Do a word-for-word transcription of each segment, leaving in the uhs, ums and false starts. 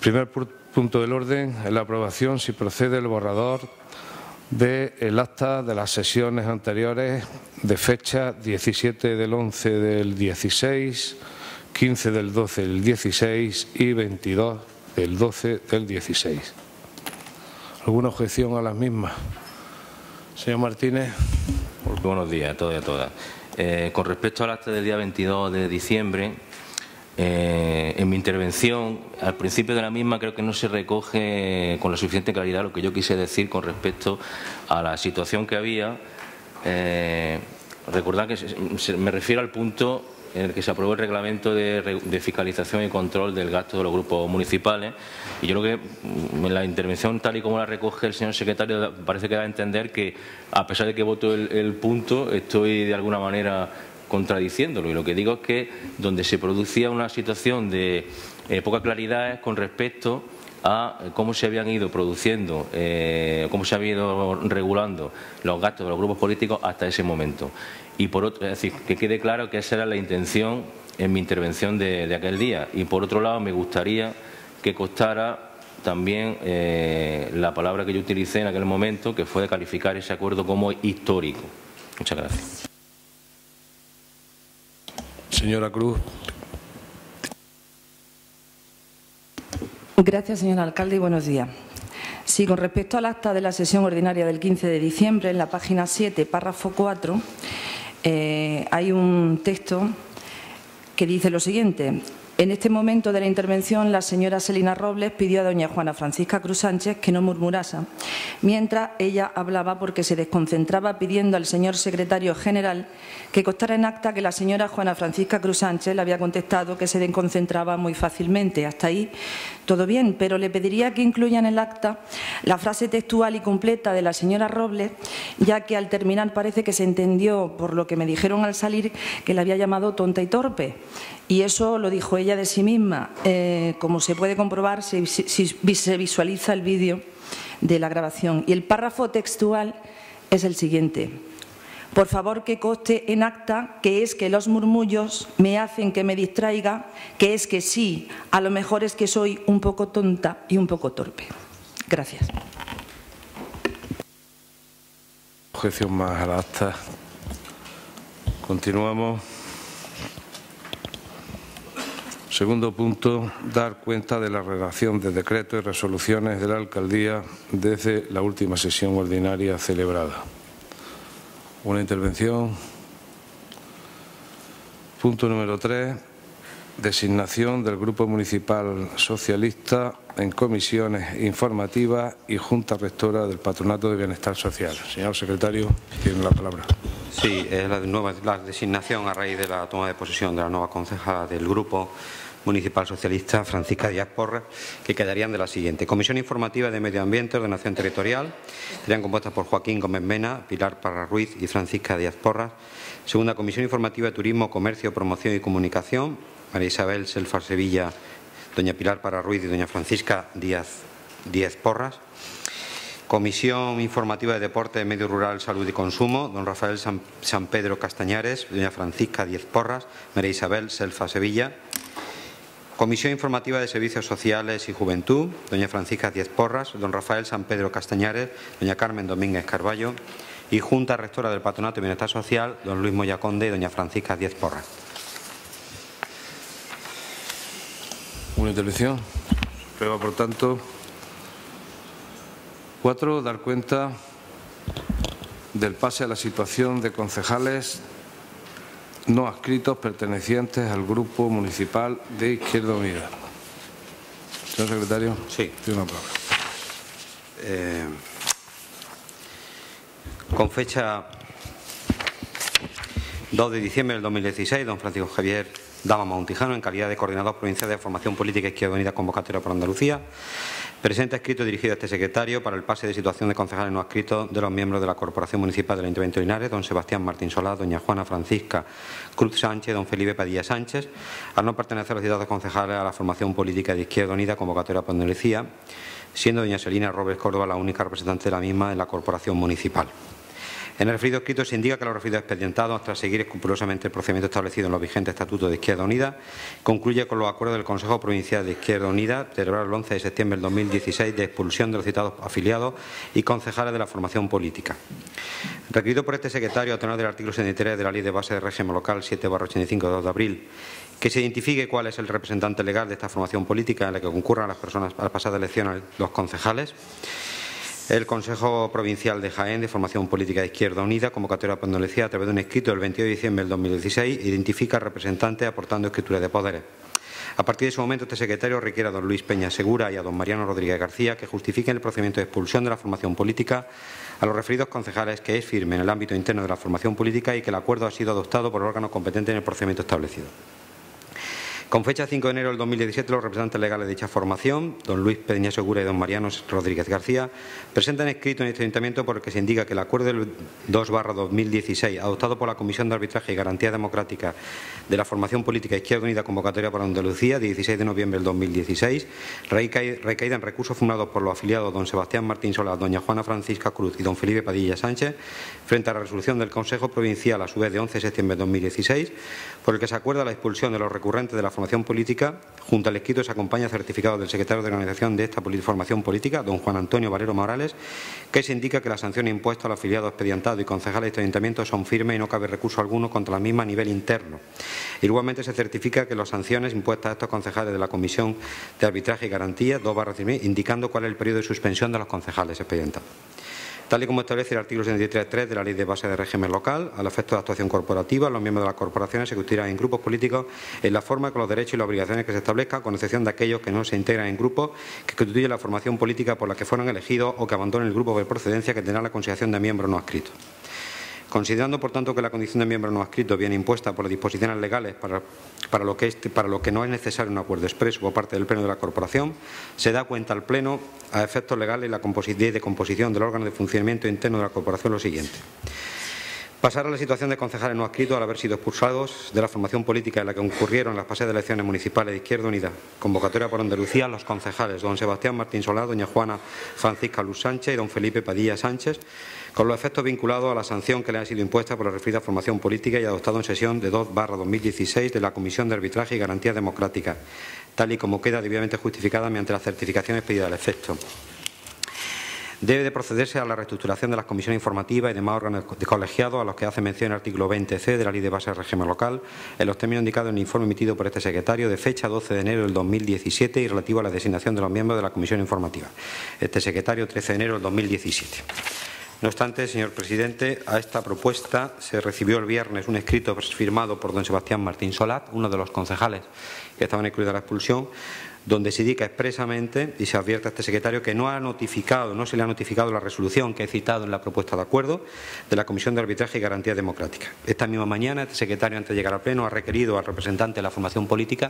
Primer punto del orden es la aprobación, si procede, el borrador del acta de las sesiones anteriores de fecha diecisiete del once del dieciséis, quince del doce del dieciséis y veintidós del doce del dieciséis. ¿Alguna objeción a las mismas? Señor Martínez. Buenos días a todos y a todas. Eh, con respecto al acta del día veintidós de diciembre, eh, en mi intervención, al principio de la misma, creo que no se recoge con la suficiente claridad lo que yo quise decir con respecto a la situación que había. Eh, recordad que se, se, me refiero al punto en el que se aprobó el reglamento de, de fiscalización y control del gasto de los grupos municipales, y yo creo que en la intervención tal y como la recoge el señor secretario parece que da a entender que, a pesar de que voto el, el punto, estoy de alguna manera contradiciéndolo, y lo que digo es que donde se producía una situación de eh, poca claridad es con respecto a cómo se habían ido produciendo, eh, cómo se habían ido regulando los gastos de los grupos políticos hasta ese momento. Y por otro, es decir, que quede claro que esa era la intención en mi intervención de, de aquel día. Y por otro lado, me gustaría que constara también eh, la palabra que yo utilicé en aquel momento, que fue de calificar ese acuerdo como histórico. Muchas gracias. Señora Cruz. Gracias, señor alcalde, y buenos días. Sí, con respecto al acta de la sesión ordinaria del quince de diciembre, en la página siete, párrafo cuatro, eh, hay un texto que dice lo siguiente. En este momento de la intervención, la señora Selina Robles pidió a doña Juana Francisca Cruz Sánchez que no murmurase, mientras ella hablaba porque se desconcentraba pidiendo al señor secretario general que constara en acta que la señora Juana Francisca Cruz Sánchez le había contestado que se desconcentraba muy fácilmente. Hasta ahí todo bien, pero le pediría que incluya en el acta la frase textual y completa de la señora Robles, ya que al terminar parece que se entendió, por lo que me dijeron al salir, que la había llamado tonta y torpe. Y eso lo dijo ella de sí misma. Eh, como se puede comprobar, si, si, si se visualiza el vídeo de la grabación. Y el párrafo textual es el siguiente. Por favor, que conste en acta que es que los murmullos me hacen que me distraiga, que es que sí, a lo mejor es que soy un poco tonta y un poco torpe. Gracias. Objeción más al acta. Continuamos. Segundo punto, dar cuenta de la redacción de decretos y resoluciones de la alcaldía desde la última sesión ordinaria celebrada. Una intervención. Punto número tres, designación del Grupo Municipal Socialista en comisiones informativas y Junta Rectora del Patronato de Bienestar Social. Señor secretario, tiene la palabra. Sí, es la, nueva, la designación a raíz de la toma de posesión de la nueva concejala del Grupo Municipal Socialista, Francisca Díaz Porras, que quedarían de la siguiente. Comisión Informativa de Medio Ambiente, Ordenación Territorial, serían compuestas por Joaquín Gómez Mena, Pilar Parra Ruiz y Francisca Díaz Porras. Segunda Comisión Informativa de Turismo, Comercio, Promoción y Comunicación, María Isabel Selfa Sevilla, doña Pilar Parra Ruiz y doña Francisca Díaz, Díaz Porras. Comisión Informativa de Deporte, Medio Rural, Salud y Consumo, don Rafael San, San Pedro Castañares, doña Francisca Díaz Porras, María Isabel Selfa Sevilla. Comisión Informativa de Servicios Sociales y Juventud, doña Francisca Díaz Porras, don Rafael San Pedro Castañares, doña Carmen Domínguez Carballo, y Junta Rectora del Patronato de Bienestar Social, don Luis Moya Conde y doña Francisca Díaz Porras. Una intervención. Prueba, por tanto. Cuatro, dar cuenta del pase a la situación de concejales no adscritos pertenecientes al Grupo Municipal de Izquierda Unida. Señor secretario. Sí. Tiene una palabra. Eh, con fecha dos de diciembre del dos mil dieciséis, don Francisco Javier Dama Montijano, en calidad de coordinador provincial de Formación Política Izquierda Unida Convocatoria por Andalucía, presenta escrito dirigido a este secretario para el pase de situación de concejales no adscritos de los miembros de la Corporación Municipal del Ayuntamiento de Linares, don Sebastián Martín Solá, doña Juana Francisca Cruz Sánchez, don Felipe Padilla Sánchez, al no pertenecer los citados concejales a la Formación Política de Izquierda Unida Convocatoria por Andalucía, siendo doña Selina Robles Córdoba la única representante de la misma en la Corporación Municipal. En el referido escrito se indica que los referidos expedientados, tras seguir escrupulosamente el procedimiento establecido en los vigentes estatutos de Izquierda Unida, concluye con los acuerdos del Consejo Provincial de Izquierda Unida, celebrado el once de septiembre del dos mil dieciséis, de expulsión de los citados afiliados y concejales de la formación política. Requerido por este secretario, a tenor del artículo setenta y tres de la Ley de Base de Régimen Local siete barra ochenta y cinco de dos de abril, que se identifique cuál es el representante legal de esta formación política en la que concurran las personas a la pasada elección, los concejales. El Consejo Provincial de Jaén de Formación Política de Izquierda Unida, convocatoria por Andalucía, a través de un escrito del veintidós de diciembre del dos mil dieciséis, identifica al representante aportando escritura de poderes. A partir de ese momento, este secretario requiere a don Luis Peña Segura y a don Mariano Rodríguez García que justifiquen el procedimiento de expulsión de la formación política a los referidos concejales, que es firme en el ámbito interno de la formación política y que el acuerdo ha sido adoptado por el órgano competente en el procedimiento establecido. Con fecha cinco de enero del dos mil diecisiete, los representantes legales de dicha formación, don Luis Peña Segura y don Mariano Rodríguez García, presentan escrito en este ayuntamiento por el que se indica que el acuerdo del dos barra dos mil dieciséis, adoptado por la Comisión de Arbitraje y Garantía Democrática de la Formación Política Izquierda Unida, convocatoria por Andalucía, dieciséis de noviembre del dos mil dieciséis, recaída en recursos firmados por los afiliados don Sebastián Martín Solá, doña Juana Francisca Cruz y don Felipe Padilla Sánchez, frente a la resolución del Consejo Provincial, a su vez de once de septiembre de dos mil dieciséis, por el que se acuerda la expulsión de los recurrentes de la formación política. Junto al escrito se acompaña certificado del secretario de organización de esta formación política, don Juan Antonio Valero Morales, que se indica que las sanciones impuestas a los afiliados expedientados y concejales de este ayuntamiento son firmes y no cabe recurso alguno contra la misma a nivel interno. Igualmente se certifica que las sanciones impuestas a estos concejales de la Comisión de Arbitraje y Garantía dos barra indicando cuál es el periodo de suspensión de los concejales expedientados. Tal y como establece el artículo setenta y tres punto tres de la Ley de Base de Régimen Local, al efecto de actuación corporativa, los miembros de las corporaciones se constituirán en grupos políticos en la forma con los derechos y las obligaciones que se establezcan, con excepción de aquellos que no se integran en grupos que constituyen la formación política por la que fueron elegidos o que abandonen el grupo de procedencia, que tendrá la consideración de miembros no adscritos. Considerando, por tanto, que la condición de miembro no adscrito viene impuesta por las disposiciones legales para, para, lo que es, para lo que no es necesario un acuerdo expreso por parte del Pleno de la Corporación, se da cuenta al Pleno, a efectos legales y la composición de composición del órgano de funcionamiento interno de la Corporación, lo siguiente. Pasar a la situación de concejales no adscritos al haber sido expulsados de la formación política en la que concurrieron las pasadas elecciones municipales de Izquierda Unida. Convocatoria por Andalucía, los concejales don Sebastián Martín Solá, doña Juana Francisca Luz Sánchez y don Felipe Padilla Sánchez, con los efectos vinculados a la sanción que le ha sido impuesta por la referida formación política y adoptado en sesión de dos barra dos mil dieciséis de la Comisión de Arbitraje y Garantía Democrática, tal y como queda debidamente justificada mediante las certificaciones pedidas al efecto. Debe de procederse a la reestructuración de las comisiones informativas y demás órganos de colegiados a los que hace mención el artículo veinte ce de la Ley de Base de Régimen Local, en los términos indicados en el informe emitido por este secretario de fecha doce de enero del dos mil diecisiete y relativo a la designación de los miembros de la comisión informativa. Este secretario, trece de enero del dos mil diecisiete. No obstante, señor presidente, a esta propuesta se recibió el viernes un escrito firmado por don Sebastián Martín Solat, uno de los concejales que estaban incluidos en la expulsión, donde se indica expresamente y se advierte a este secretario que no ha notificado, no se le ha notificado la resolución que he citado en la propuesta de acuerdo de la Comisión de Arbitraje y Garantía Democrática. Esta misma mañana, este secretario, antes de llegar al Pleno, ha requerido al representante de la formación política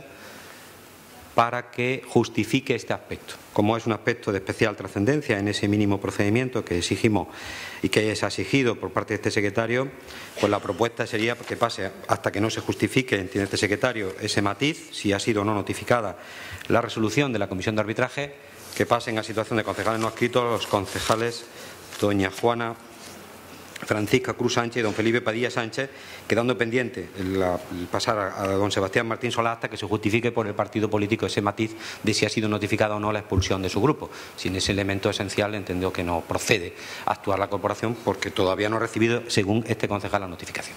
para que justifique este aspecto. Como es un aspecto de especial trascendencia en ese mínimo procedimiento que exigimos y que es exigido por parte de este secretario, pues la propuesta sería que pase hasta que no se justifique, entiende este secretario, ese matiz, si ha sido o no notificada la resolución de la Comisión de Arbitraje, que pasen a situación de concejales no adscritos los concejales doña Juana Francisca Cruz Sánchez y don Felipe Padilla Sánchez, quedando pendiente el, el pasar a, a don Sebastián Martín Solá hasta que se justifique por el partido político ese matiz de si ha sido notificada o no la expulsión de su grupo. Sin ese elemento esencial, entiendo que no procede a actuar la corporación porque todavía no ha recibido, según este concejal, la notificación.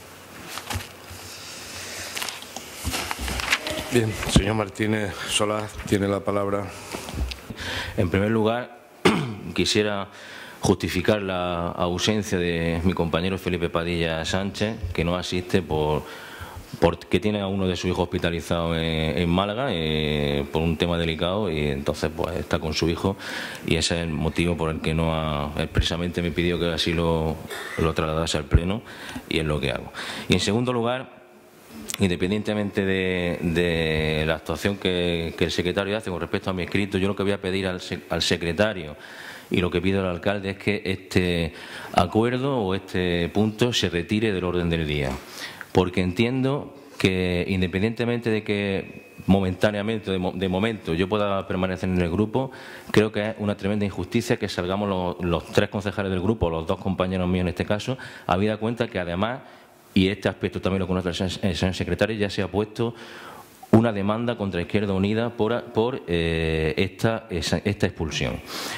Bien, señor Martínez Solá, tiene la palabra. En primer lugar, quisiera justificar la ausencia de mi compañero Felipe Padilla Sánchez, que no asiste por porque tiene a uno de sus hijos hospitalizado en, en Málaga eh, por un tema delicado, y entonces pues está con su hijo, y ese es el motivo por el que no ha, expresamente me pidió que así lo, lo trasladase al Pleno, y es lo que hago. Y en segundo lugar, independientemente de, de la actuación que, que el secretario hace con respecto a mi escrito, yo lo que voy a pedir al, al secretario y lo que pido al alcalde es que este acuerdo o este punto se retire del orden del día, porque entiendo que independientemente de que momentáneamente, de, mo de momento, yo pueda permanecer en el grupo, creo que es una tremenda injusticia que salgamos los, los tres concejales del grupo, los dos compañeros míos en este caso, habida cuenta que además, y este aspecto también lo conoce el señor secretario, ya se ha puesto una demanda contra Izquierda Unida por, por eh, esta, esa, esta expulsión.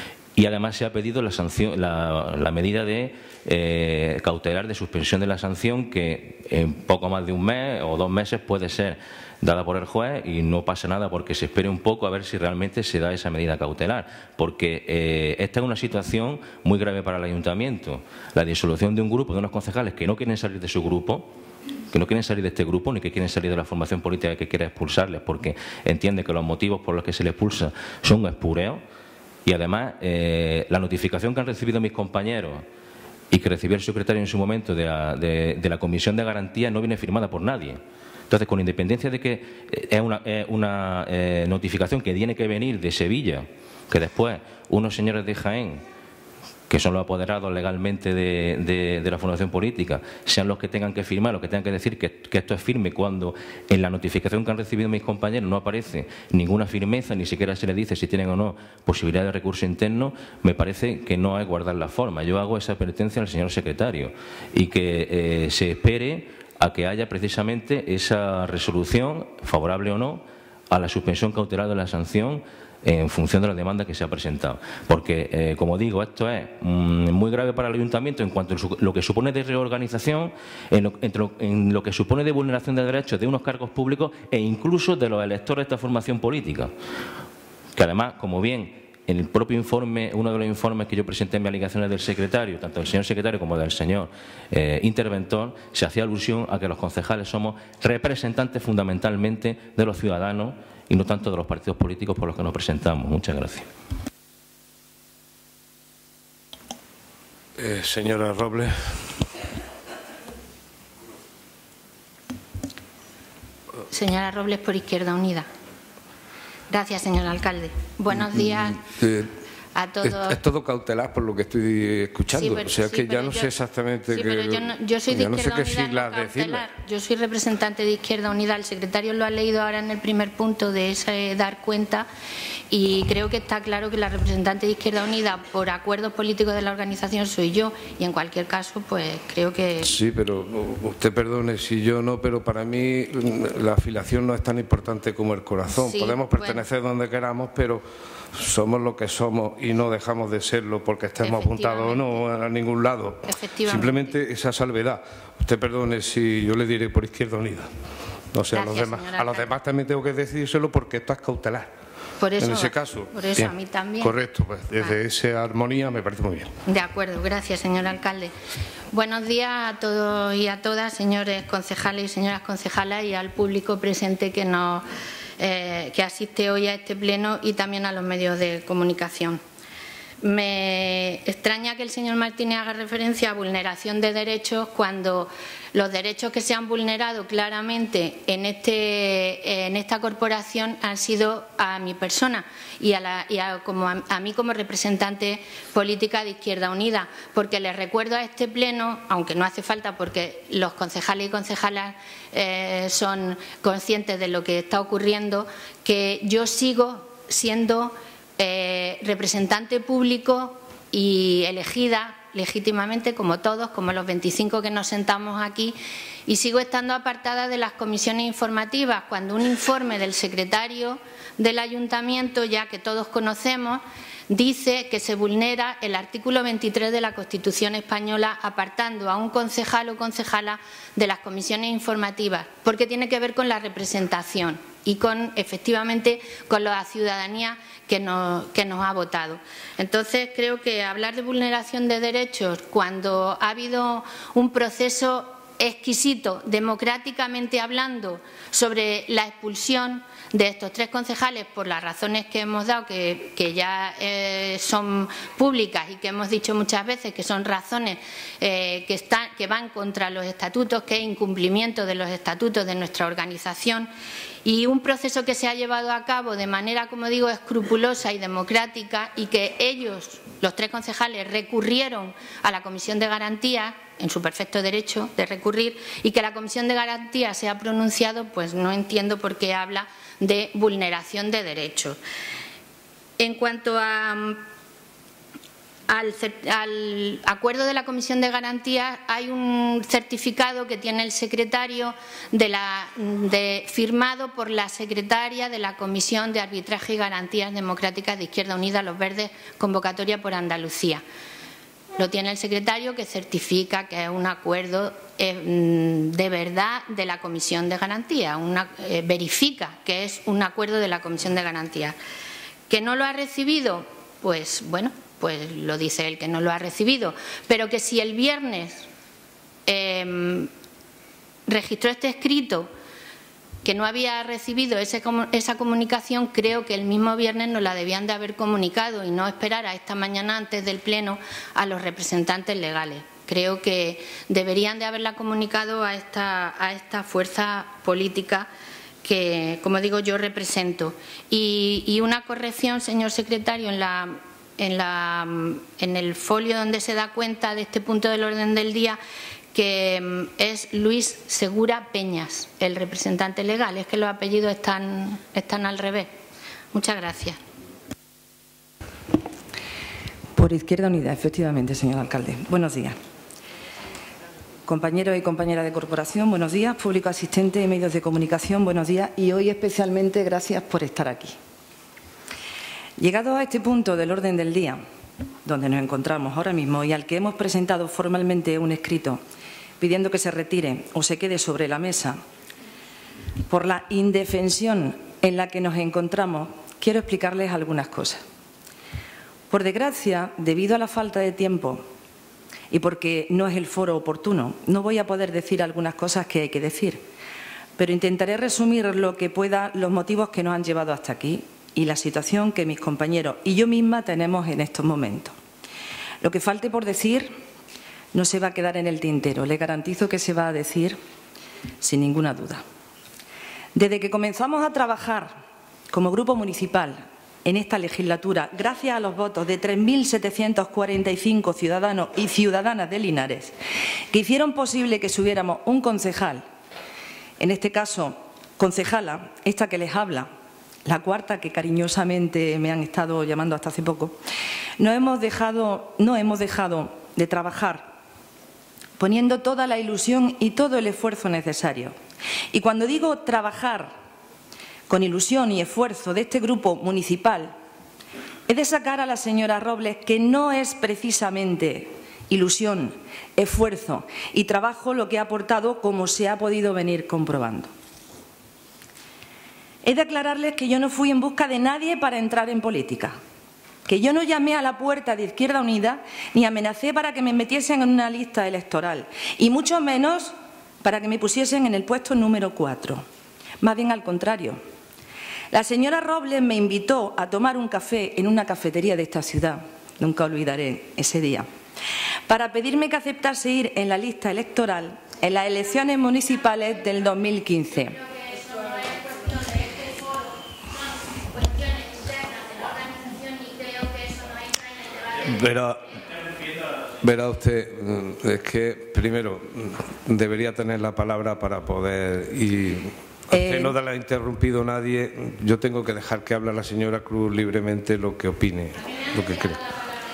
Y además se ha pedido la, sanción, la, la medida de eh, cautelar de suspensión de la sanción, que en poco más de un mes o dos meses puede ser dada por el juez y no pasa nada porque se espere un poco a ver si realmente se da esa medida cautelar, porque eh, esta es una situación muy grave para el ayuntamiento. La disolución de un grupo de unos concejales que no quieren salir de su grupo, que no quieren salir de este grupo ni que quieren salir de la formación política que quiere expulsarles porque entiende que los motivos por los que se les expulsa son espureos. Y además, eh, la notificación que han recibido mis compañeros y que recibió el secretario en su momento de la, de, de la Comisión de Garantía no viene firmada por nadie. Entonces, con independencia de que es una, es una eh, notificación que tiene que venir de Sevilla, que después unos señores de Jaén, que son los apoderados legalmente de, de, de la formación política, sean los que tengan que firmar, los que tengan que decir que, que esto es firme, cuando en la notificación que han recibido mis compañeros no aparece ninguna firmeza, ni siquiera se les dice si tienen o no posibilidad de recurso interno, me parece que no es guardar la forma. Yo hago esa advertencia al señor secretario y que eh, se espere a que haya precisamente esa resolución, favorable o no, a la suspensión cautelar de la sanción en función de la demanda que se ha presentado. Porque, eh, como digo, esto es mmm, muy grave para el ayuntamiento en cuanto a lo que supone de reorganización, en lo, en, lo, en lo que supone de vulneración de derechos de unos cargos públicos e incluso de los electores de esta formación política. Que además, como bien en el propio informe, uno de los informes que yo presenté en mis alegaciones del secretario, tanto del señor secretario como del señor eh, interventor, se hacía alusión a que los concejales somos representantes fundamentalmente de los ciudadanos y no tanto de los partidos políticos por los que nos presentamos. Muchas gracias. Eh, señora Robles. Señora Robles, por Izquierda Unida. Gracias, señor alcalde. Buenos días eh, a todos. Es, es todo cautelar por lo que estoy escuchando. Sí, pero, o sea, sí, que ya no yo, sé exactamente... Sí, que, pero yo, no, yo soy de no Izquierda sé Unida, no cautelar. Yo soy representante de Izquierda Unida. El secretario lo ha leído ahora en el primer punto de ese dar cuenta y creo que está claro que la representante de Izquierda Unida, por acuerdos políticos de la organización, soy yo y en cualquier caso, pues creo que... Sí, pero usted perdone si yo no, pero para mí la afiliación no es tan importante como el corazón. Sí, podemos pertenecer bueno. donde queramos, pero somos lo que somos y no dejamos de serlo porque estemos apuntados o no a ningún lado. Simplemente esa salvedad. Usted perdone si yo le diré por Izquierda Unida. O sea, Gracias, a los demás, a los demás también tengo que decírselo porque esto es cautelar. Por eso, en ese caso. Por eso bien, a mí también. Correcto, pues desde vale. esa armonía me parece muy bien. De acuerdo, gracias, señor alcalde. Buenos días a todos y a todas, señores concejales y señoras concejalas, y al público presente que, nos, eh, que asiste hoy a este pleno y también a los medios de comunicación. Me extraña que el señor Martínez haga referencia a vulneración de derechos cuando los derechos que se han vulnerado claramente en, este, en esta corporación han sido a mi persona y, a, la, y a, como a, a mí como representante política de Izquierda Unida, porque les recuerdo a este pleno, aunque no hace falta porque los concejales y concejalas eh, son conscientes de lo que está ocurriendo, que yo sigo siendo Eh, representante público y elegida legítimamente como todos, como los veinticinco que nos sentamos aquí, y sigo estando apartada de las comisiones informativas cuando un informe del secretario del ayuntamiento, ya que todos conocemos, dice que se vulnera el artículo veintitrés de la Constitución española apartando a un concejal o concejala de las comisiones informativas, porque tiene que ver con la representación y con, efectivamente, con la ciudadanía que nos, que nos ha votado. Entonces, creo que hablar de vulneración de derechos cuando ha habido un proceso exquisito, democráticamente hablando, sobre la expulsión de estos tres concejales por las razones que hemos dado, que, que ya eh, son públicas y que hemos dicho muchas veces que son razones eh, que, están, que van contra los estatutos, que es incumplimiento de los estatutos de nuestra organización, y un proceso que se ha llevado a cabo de manera, como digo, escrupulosa y democrática, y que ellos, los tres concejales, recurrieron a la Comisión de Garantías en su perfecto derecho de recurrir, y que la Comisión de Garantías se ha pronunciado, pues no entiendo por qué habla de vulneración de derechos. En cuanto a... Al, al acuerdo de la Comisión de Garantías, hay un certificado que tiene el secretario de la, de, firmado por la secretaria de la Comisión de Arbitraje y Garantías Democráticas de Izquierda Unida, Los Verdes, convocatoria por Andalucía. Lo tiene el secretario, que certifica que es un acuerdo eh, de verdad de la Comisión de Garantías, una, eh, verifica que es un acuerdo de la Comisión de Garantías. ¿Que no lo ha recibido? Pues bueno, pues lo dice él que no lo ha recibido, pero que si el viernes eh, registró este escrito que no había recibido ese, esa comunicación, creo que el mismo viernes nos la debían de haber comunicado y no esperar a esta mañana antes del Pleno a los representantes legales. Creo que deberían de haberla comunicado a esta, a esta fuerza política que, como digo, yo represento. Y, y una corrección, señor secretario, en la... En, la, en el folio donde se da cuenta de este punto del orden del día, que es Luis Segura Peñas, el representante legal. Es que los apellidos están, están al revés. Muchas gracias. Por Izquierda Unida, efectivamente, señor alcalde. Buenos días. Compañeros y compañeras de corporación, buenos días. Público asistente y medios de comunicación, buenos días. Y hoy especialmente gracias por estar aquí. Llegado a este punto del orden del día, donde nos encontramos ahora mismo y al que hemos presentado formalmente un escrito pidiendo que se retire o se quede sobre la mesa, por la indefensión en la que nos encontramos, quiero explicarles algunas cosas. Por desgracia, debido a la falta de tiempo y porque no es el foro oportuno, no voy a poder decir algunas cosas que hay que decir, pero intentaré resumir lo que pueda los motivos que nos han llevado hasta aquí y la situación que mis compañeros y yo misma tenemos en estos momentos. Lo que falte por decir no se va a quedar en el tintero, le garantizo que se va a decir sin ninguna duda. Desde que comenzamos a trabajar como grupo municipal en esta legislatura, gracias a los votos de tres mil setecientos cuarenta y cinco ciudadanos y ciudadanas de Linares, que hicieron posible que subiéramos un concejal, en este caso concejala, esta que les habla, la cuarta que cariñosamente me han estado llamando hasta hace poco, no hemos dejado, no hemos dejado de trabajar poniendo toda la ilusión y todo el esfuerzo necesario. Y cuando digo trabajar con ilusión y esfuerzo de este grupo municipal, he de sacar a la señora Robles que no es precisamente ilusión, esfuerzo y trabajo lo que ha aportado, como se ha podido venir comprobando. He de aclararles que yo no fui en busca de nadie para entrar en política, que yo no llamé a la puerta de Izquierda Unida ni amenacé para que me metiesen en una lista electoral, y mucho menos para que me pusiesen en el puesto número cuatro. Más bien al contrario. La señora Robles me invitó a tomar un café en una cafetería de esta ciudad, nunca olvidaré ese día, para pedirme que aceptase ir en la lista electoral en las elecciones municipales del dos mil quince. Verá, verá usted, es que primero debería tener la palabra para poder, y aunque eh, no la ha interrumpido nadie, yo tengo que dejar que hable la señora Cruz libremente lo que opine, lo que cree.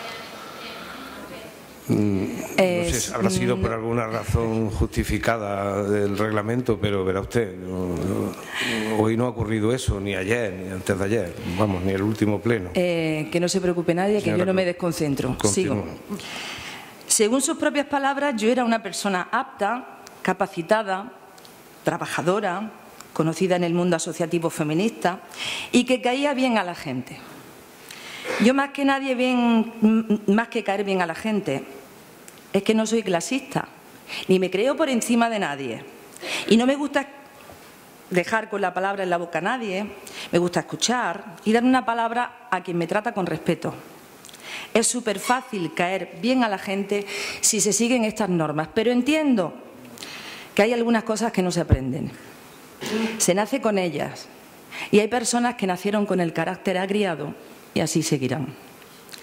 No sé si habrá sido por alguna razón justificada del reglamento, pero verá usted, no, no, hoy no ha ocurrido eso, ni ayer, ni antes de ayer, vamos, ni el último pleno. Eh, que no se preocupe nadie, que yo no me desconcentro. Sigo. Según sus propias palabras, yo era una persona apta, capacitada, trabajadora, conocida en el mundo asociativo feminista y que caía bien a la gente. Yo más que nadie bien, más que caer bien a la gente, es que no soy clasista, ni me creo por encima de nadie. Y no me gusta dejar con la palabra en la boca a nadie, me gusta escuchar y dar una palabra a quien me trata con respeto. Es súper fácil caer bien a la gente si se siguen estas normas, pero entiendo que hay algunas cosas que no se aprenden. Se nace con ellas y hay personas que nacieron con el carácter agriado y así seguirán.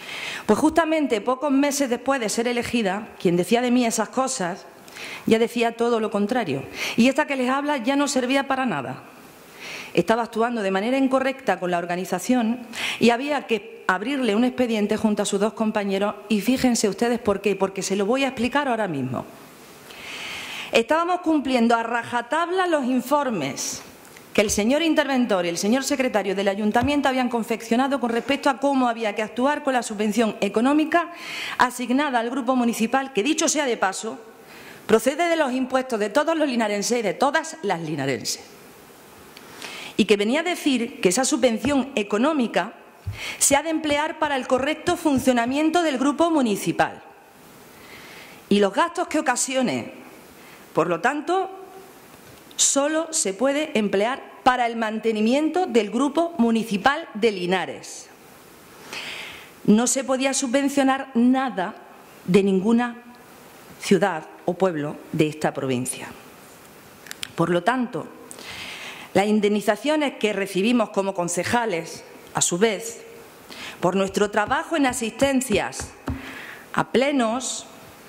Pues justamente pocos meses después de ser elegida, quien decía de mí esas cosas ya decía todo lo contrario. Y esta que les habla ya no servía para nada. Estaba actuando de manera incorrecta con la organización y había que abrirle un expediente junto a sus dos compañeros. Y fíjense ustedes por qué, porque se lo voy a explicar ahora mismo. Estábamos cumpliendo a rajatabla los informes que el señor interventor y el señor secretario del ayuntamiento habían confeccionado con respecto a cómo había que actuar con la subvención económica asignada al grupo municipal, que dicho sea de paso, procede de los impuestos de todos los linarenses y de todas las linarenses. Y que venía a decir que esa subvención económica se ha de emplear para el correcto funcionamiento del grupo municipal. Y los gastos que ocasione, por lo tanto, solo se puede emplear para el mantenimiento del grupo municipal de Linares. No se podía subvencionar nada de ninguna ciudad o pueblo de esta provincia. Por lo tanto, las indemnizaciones que recibimos como concejales, a su vez, por nuestro trabajo en asistencias a plenos,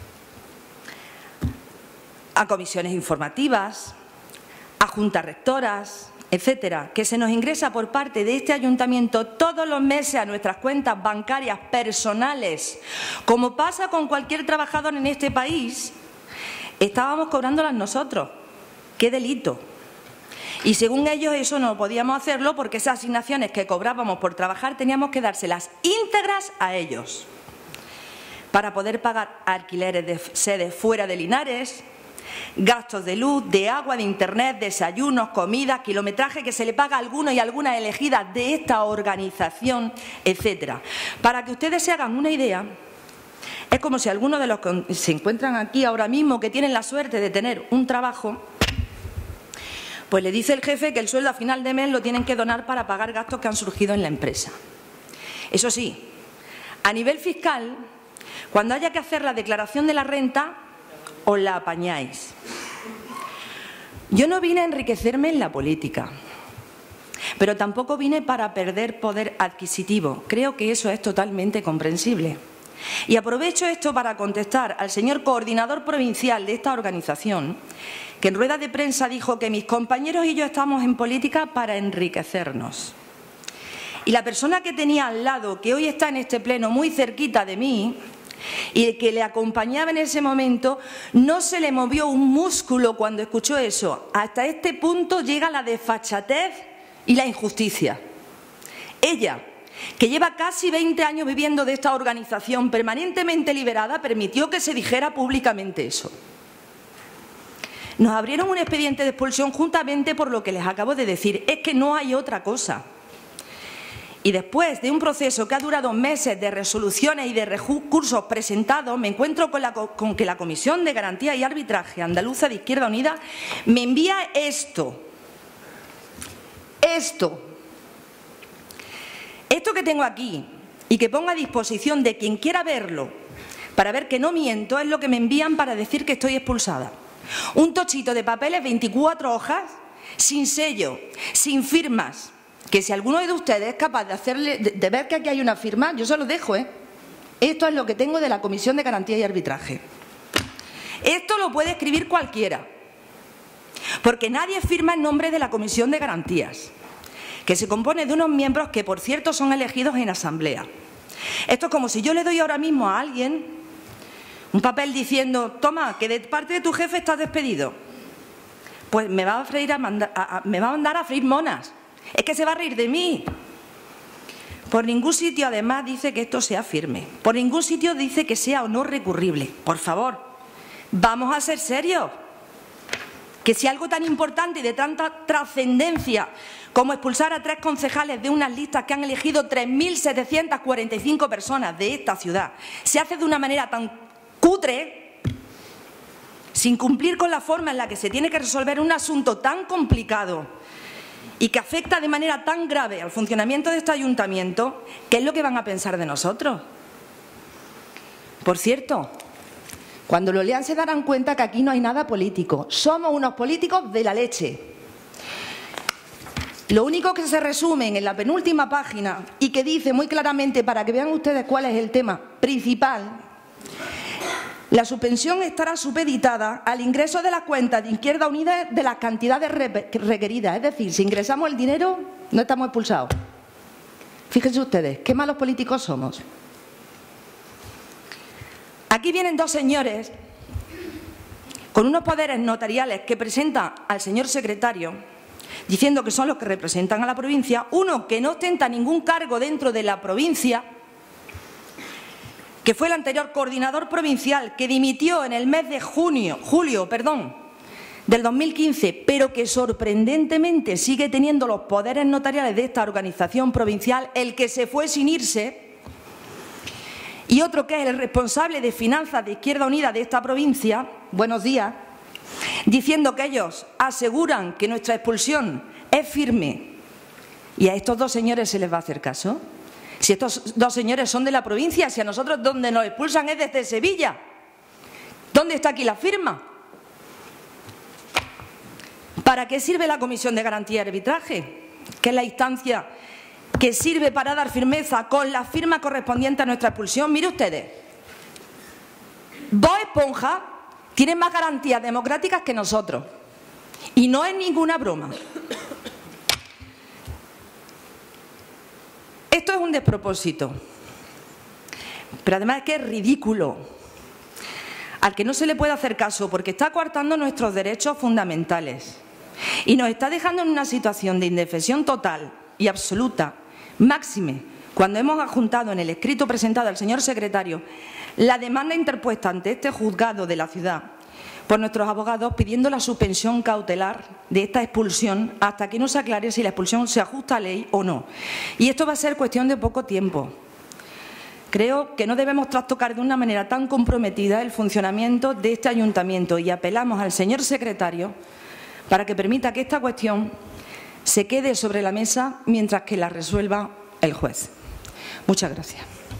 a comisiones informativas, a juntas rectoras, etcétera, que se nos ingresa por parte de este ayuntamiento todos los meses a nuestras cuentas bancarias personales, como pasa con cualquier trabajador en este país, estábamos cobrándolas nosotros. ¡Qué delito! Y según ellos eso no podíamos hacerlo porque esas asignaciones que cobrábamos por trabajar teníamos que dárselas íntegras a ellos para poder pagar alquileres de sedes fuera de Linares, gastos de luz, de agua, de internet, desayunos, comidas, kilometraje que se le paga a algunos y a algunas elegidas de esta organización, etcétera. Para que ustedes se hagan una idea, es como si algunos de los que se encuentran aquí ahora mismo, que tienen la suerte de tener un trabajo, pues le dice el jefe que el sueldo a final de mes lo tienen que donar para pagar gastos que han surgido en la empresa. Eso sí, a nivel fiscal, cuando haya que hacer la declaración de la renta, os la apañáis. Yo no vine a enriquecerme en la política, pero tampoco vine para perder poder adquisitivo. Creo que eso es totalmente comprensible. Y aprovecho esto para contestar al señor coordinador provincial de esta organización, que en rueda de prensa dijo que mis compañeros y yo estamos en política para enriquecernos. Y la persona que tenía al lado, que hoy está en este pleno muy cerquita de mí, y que le acompañaba en ese momento, no se le movió un músculo cuando escuchó eso. Hasta este punto llega la desfachatez y la injusticia. Ella, que lleva casi veinte años viviendo de esta organización permanentemente liberada, permitió que se dijera públicamente eso. Nos abrieron un expediente de expulsión juntamente por lo que les acabo de decir. Es que no hay otra cosa. Y después de un proceso que ha durado meses de resoluciones y de recursos presentados, me encuentro con, la, con que la Comisión de Garantía y Arbitraje Andaluza de Izquierda Unida me envía esto. Esto. Esto que tengo aquí y que pongo a disposición de quien quiera verlo para ver que no miento, es lo que me envían para decir que estoy expulsada. Un tochito de papeles, veinticuatro hojas, sin sello, sin firmas. Que si alguno de ustedes es capaz de, hacerle, de, de ver que aquí hay una firma, yo se lo dejo, ¿eh? Esto es lo que tengo de la Comisión de Garantía y Arbitraje. Esto lo puede escribir cualquiera, porque nadie firma en nombre de la Comisión de Garantías, que se compone de unos miembros que, por cierto, son elegidos en asamblea. Esto es como si yo le doy ahora mismo a alguien un papel diciendo, toma, que de parte de tu jefe estás despedido. Pues me va a, freír a, mandar, a, a me va a mandar a freír monas. Es que se va a reír de mí. Por ningún sitio, además, dice que esto sea firme. Por ningún sitio dice que sea o no recurrible. Por favor, vamos a ser serios. Que si algo tan importante y de tanta trascendencia como expulsar a tres concejales de unas listas que han elegido tres mil setecientas cuarenta y cinco personas de esta ciudad, se hace de una manera tan cutre, sin cumplir con la forma en la que se tiene que resolver un asunto tan complicado y que afecta de manera tan grave al funcionamiento de este ayuntamiento, ¿qué es lo que van a pensar de nosotros? Por cierto, cuando lo lean se darán cuenta que aquí no hay nada político. Somos unos políticos de la leche. Lo único que se resume en la penúltima página y que dice muy claramente, para que vean ustedes cuál es el tema principal: la suspensión estará supeditada al ingreso de las cuentas de Izquierda Unida de las cantidades requeridas. Es decir, si ingresamos el dinero, no estamos expulsados. Fíjense ustedes, qué malos políticos somos. Aquí vienen dos señores con unos poderes notariales que presentan al señor secretario, diciendo que son los que representan a la provincia. Uno que no ostenta ningún cargo dentro de la provincia, que fue el anterior coordinador provincial, que dimitió en el mes de junio, julio perdón, del dos mil quince, pero que sorprendentemente sigue teniendo los poderes notariales de esta organización provincial, el que se fue sin irse. Y otro que es el responsable de finanzas de Izquierda Unida de esta provincia, buenos días, diciendo que ellos aseguran que nuestra expulsión es firme. ¿Y a estos dos señores se les va a hacer caso? Si estos dos señores son de la provincia, si a nosotros donde nos expulsan es desde Sevilla, ¿dónde está aquí la firma? ¿Para qué sirve la Comisión de Garantía y Arbitraje? Que es la instancia que sirve para dar firmeza con la firma correspondiente a nuestra expulsión. Mire ustedes, Bob Esponja tiene más garantías democráticas que nosotros. Y no es ninguna broma. Esto es un despropósito. Pero además es que es ridículo, al que no se le puede hacer caso, porque está coartando nuestros derechos fundamentales y nos está dejando en una situación de indefensión total y absoluta, máxime cuando hemos adjuntado en el escrito presentado al señor secretario la demanda interpuesta ante este juzgado de la ciudad por nuestros abogados pidiendo la suspensión cautelar de esta expulsión hasta que no se aclare si la expulsión se ajusta a ley o no. Y esto va a ser cuestión de poco tiempo. Creo que no debemos trastocar de una manera tan comprometida el funcionamiento de este ayuntamiento y apelamos al señor secretario para que permita que esta cuestión se quede sobre la mesa mientras que la resuelva el juez. Muchas gracias.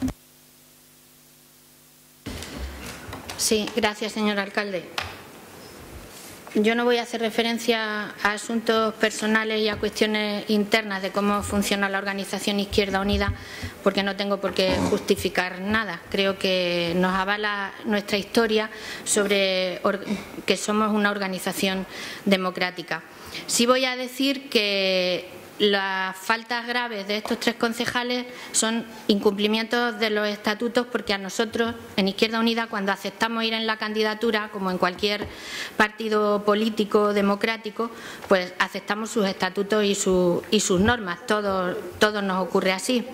Sí, gracias, señor alcalde. Yo no voy a hacer referencia a asuntos personales y a cuestiones internas de cómo funciona la organización Izquierda Unida, porque no tengo por qué justificar nada. Creo que nos avala nuestra historia sobre que somos una organización democrática. Sí voy a decir que las faltas graves de estos tres concejales son incumplimientos de los estatutos, porque a nosotros, en Izquierda Unida, cuando aceptamos ir en la candidatura, como en cualquier partido político democrático, pues aceptamos sus estatutos y, su, y sus normas. Todo, todo nos ocurre así.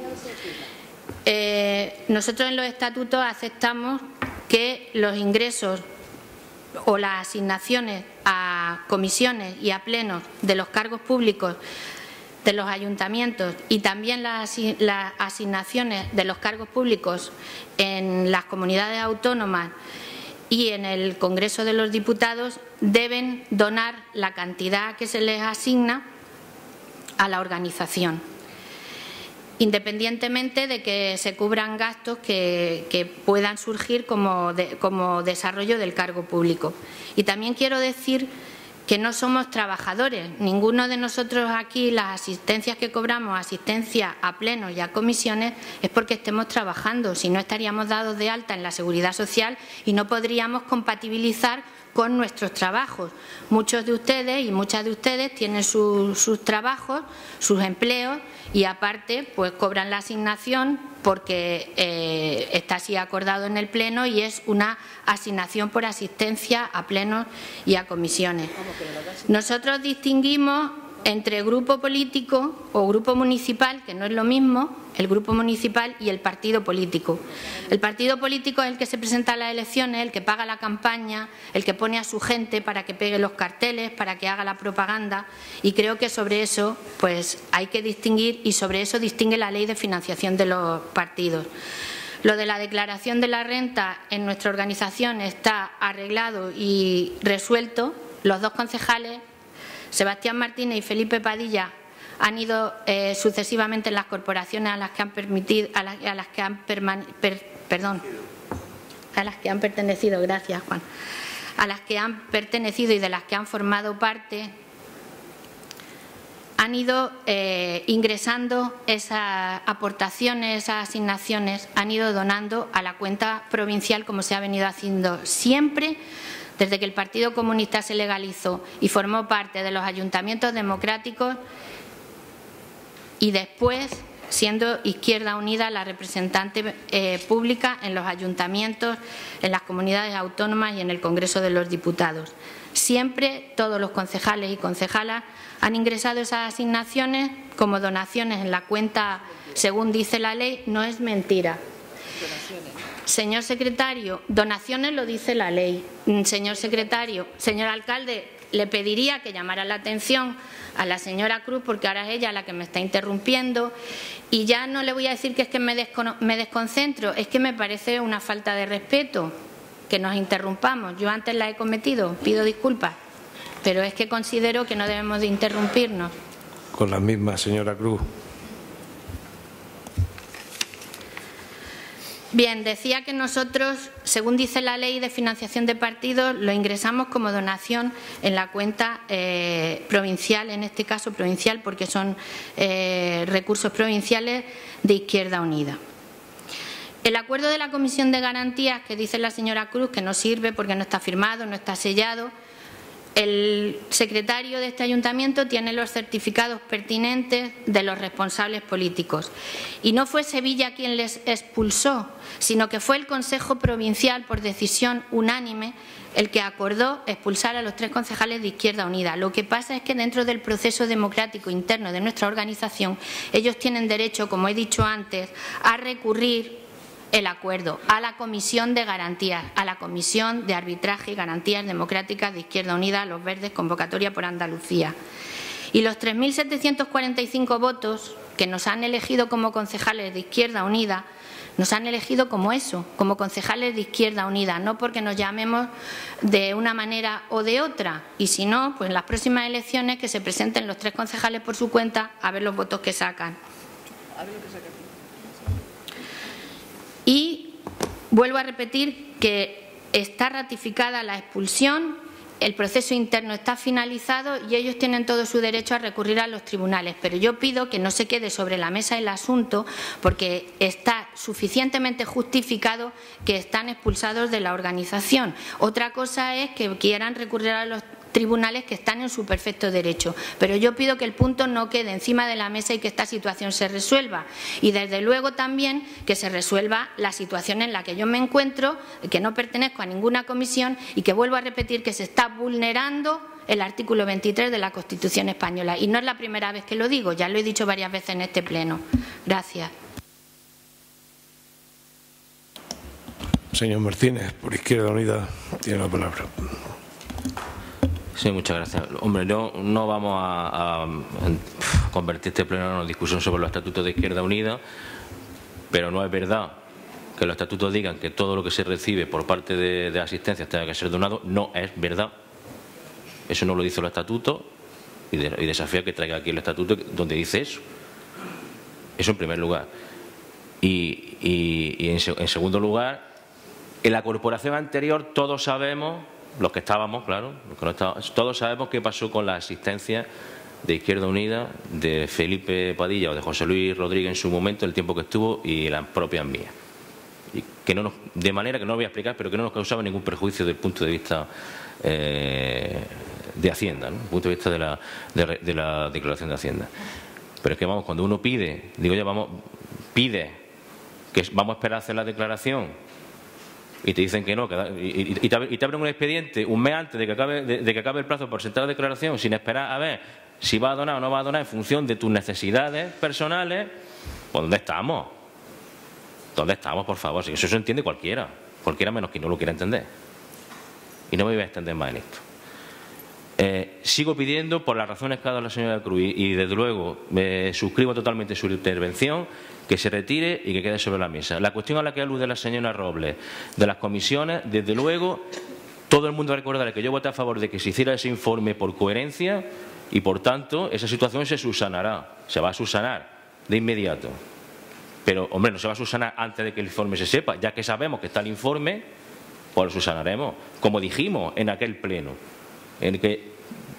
Eh, nosotros en los estatutos aceptamos que los ingresos o las asignaciones a comisiones y a plenos de los cargos públicos de los ayuntamientos y también las, las asignaciones de los cargos públicos en las comunidades autónomas y en el Congreso de los Diputados deben donar la cantidad que se les asigna a la organización, independientemente de que se cubran gastos que, que puedan surgir como, de, como desarrollo del cargo público. Y también quiero decir que no somos trabajadores. Ninguno de nosotros aquí, las asistencias que cobramos, asistencia a plenos y a comisiones, es porque estemos trabajando. Si no, estaríamos dados de alta en la Seguridad Social y no podríamos compatibilizar con nuestros trabajos. Muchos de ustedes y muchas de ustedes tienen su, sus trabajos, sus empleos y aparte pues cobran la asignación porque eh, está así acordado en el Pleno y es una asignación por asistencia a plenos y a comisiones. Nosotros distinguimos entre grupo político o grupo municipal, que no es lo mismo, el grupo municipal y el partido político. El partido político es el que se presenta a las elecciones, el que paga la campaña, el que pone a su gente para que pegue los carteles, para que haga la propaganda, y creo que sobre eso pues hay que distinguir, y sobre eso distingue la ley de financiación de los partidos. Lo de la declaración de la renta en nuestra organización está arreglado y resuelto. Los dos concejales, Sebastián Martínez y Felipe Padilla, han ido eh, sucesivamente en las corporaciones a las que han permitido, a las, a las que han permane, per, perdón, a las que han pertenecido, gracias Juan, a las que han pertenecido y de las que han formado parte, han ido eh, ingresando esas aportaciones, esas asignaciones, han ido donando a la cuenta provincial como se ha venido haciendo siempre desde que el Partido Comunista se legalizó y formó parte de los ayuntamientos democráticos y después siendo Izquierda Unida la representante eh, pública en los ayuntamientos, en las comunidades autónomas y en el Congreso de los Diputados. Siempre todos los concejales y concejalas han ingresado esas asignaciones como donaciones en la cuenta, según dice la ley. No es mentira. Señor secretario, donaciones lo dice la ley. Señor secretario, señor alcalde, le pediría que llamara la atención a la señora Cruz, porque ahora es ella la que me está interrumpiendo, y ya no le voy a decir que es que me, descon me desconcentro, es que me parece una falta de respeto que nos interrumpamos. Yo antes la he cometido, pido disculpas, pero es que considero que no debemos de interrumpirnos. Con la misma, señora Cruz. Bien, decía que nosotros, según dice la ley de financiación de partidos, lo ingresamos como donación en la cuenta eh, provincial, en este caso provincial, porque son eh, recursos provinciales de Izquierda Unida. El acuerdo de la Comisión de Garantías, que dice la señora Cruz que no sirve porque no está firmado, no está sellado, el secretario de este ayuntamiento tiene los certificados pertinentes de los responsables políticos. Y no fue Sevilla quien les expulsó, sino que fue el Consejo Provincial, por decisión unánime, el que acordó expulsar a los tres concejales de Izquierda Unida. Lo que pasa es que dentro del proceso democrático interno de nuestra organización, ellos tienen derecho, como he dicho antes, a recurrir el acuerdo a la Comisión de Garantías, a la Comisión de Arbitraje y Garantías Democráticas de Izquierda Unida, Los Verdes, convocatoria por Andalucía. Y los tres mil setecientos cuarenta y cinco votos que nos han elegido como concejales de Izquierda Unida, nos han elegido como eso, como concejales de Izquierda Unida, no porque nos llamemos de una manera o de otra. Y si no, pues en las próximas elecciones que se presenten los tres concejales por su cuenta a ver los votos que sacan. A ver lo que sacan. Y vuelvo a repetir que está ratificada la expulsión, el proceso interno está finalizado y ellos tienen todo su derecho a recurrir a los tribunales. Pero yo pido que no se quede sobre la mesa el asunto, porque está suficientemente justificado que están expulsados de la organización. Otra cosa es que quieran recurrir a los tribunales, que están en su perfecto derecho, pero yo pido que el punto no quede encima de la mesa y que esta situación se resuelva, y desde luego también que se resuelva la situación en la que yo me encuentro, que no pertenezco a ninguna comisión y que vuelvo a repetir que se está vulnerando el artículo veintitrés de la Constitución española, y no es la primera vez que lo digo, ya lo he dicho varias veces en este pleno. Gracias. Señor Martínez, por Izquierda Unida, tiene la palabra. Sí, muchas gracias. Hombre, no, no vamos a, a convertir este pleno en una discusión sobre los estatutos de Izquierda Unida, pero no es verdad que los estatutos digan que todo lo que se recibe por parte de, de asistencias tenga que ser donado. No es verdad. Eso no lo dice el estatuto, y, de, y desafía que traiga aquí el estatuto donde dice eso. Eso en primer lugar. Y, y, y en, en segundo lugar, en la corporación anterior todos sabemos, los que estábamos, claro, los que no estábamos, todos sabemos qué pasó con la asistencia de Izquierda Unida, de Felipe Padilla o de José Luis Rodríguez en su momento, el tiempo que estuvo, y las propias mías. Y que no nos, de manera que no lo voy a explicar, pero que no nos causaba ningún perjuicio desde el punto de vista eh, de Hacienda, ¿no? Desde el punto de vista de la, de, de la declaración de Hacienda. Pero es que, vamos, cuando uno pide, digo ya, vamos, pide que vamos a esperar a hacer la declaración, y te dicen que no, que, y, y, te, y te abren un expediente un mes antes de que acabe, de, de que acabe el plazo por presentar la declaración, sin esperar a ver si va a donar o no va a donar en función de tus necesidades personales, pues ¿dónde estamos? ¿Dónde estamos, por favor? Si eso se entiende cualquiera, cualquiera menos que no lo quiera entender. Y no me voy a extender más en esto. Eh, sigo pidiendo, por las razones que ha dado la señora Cruz, y, y desde luego me suscribo totalmente a su intervención, que se retire y que quede sobre la mesa. La cuestión a la que alude la señora Robles de las comisiones, desde luego, todo el mundo recordará que yo voté a favor de que se hiciera ese informe por coherencia y, por tanto, esa situación se subsanará, se va a subsanar de inmediato. Pero, hombre, no se va a subsanar antes de que el informe se sepa, ya que sabemos que está el informe, pues lo subsanaremos, como dijimos en aquel pleno, en el que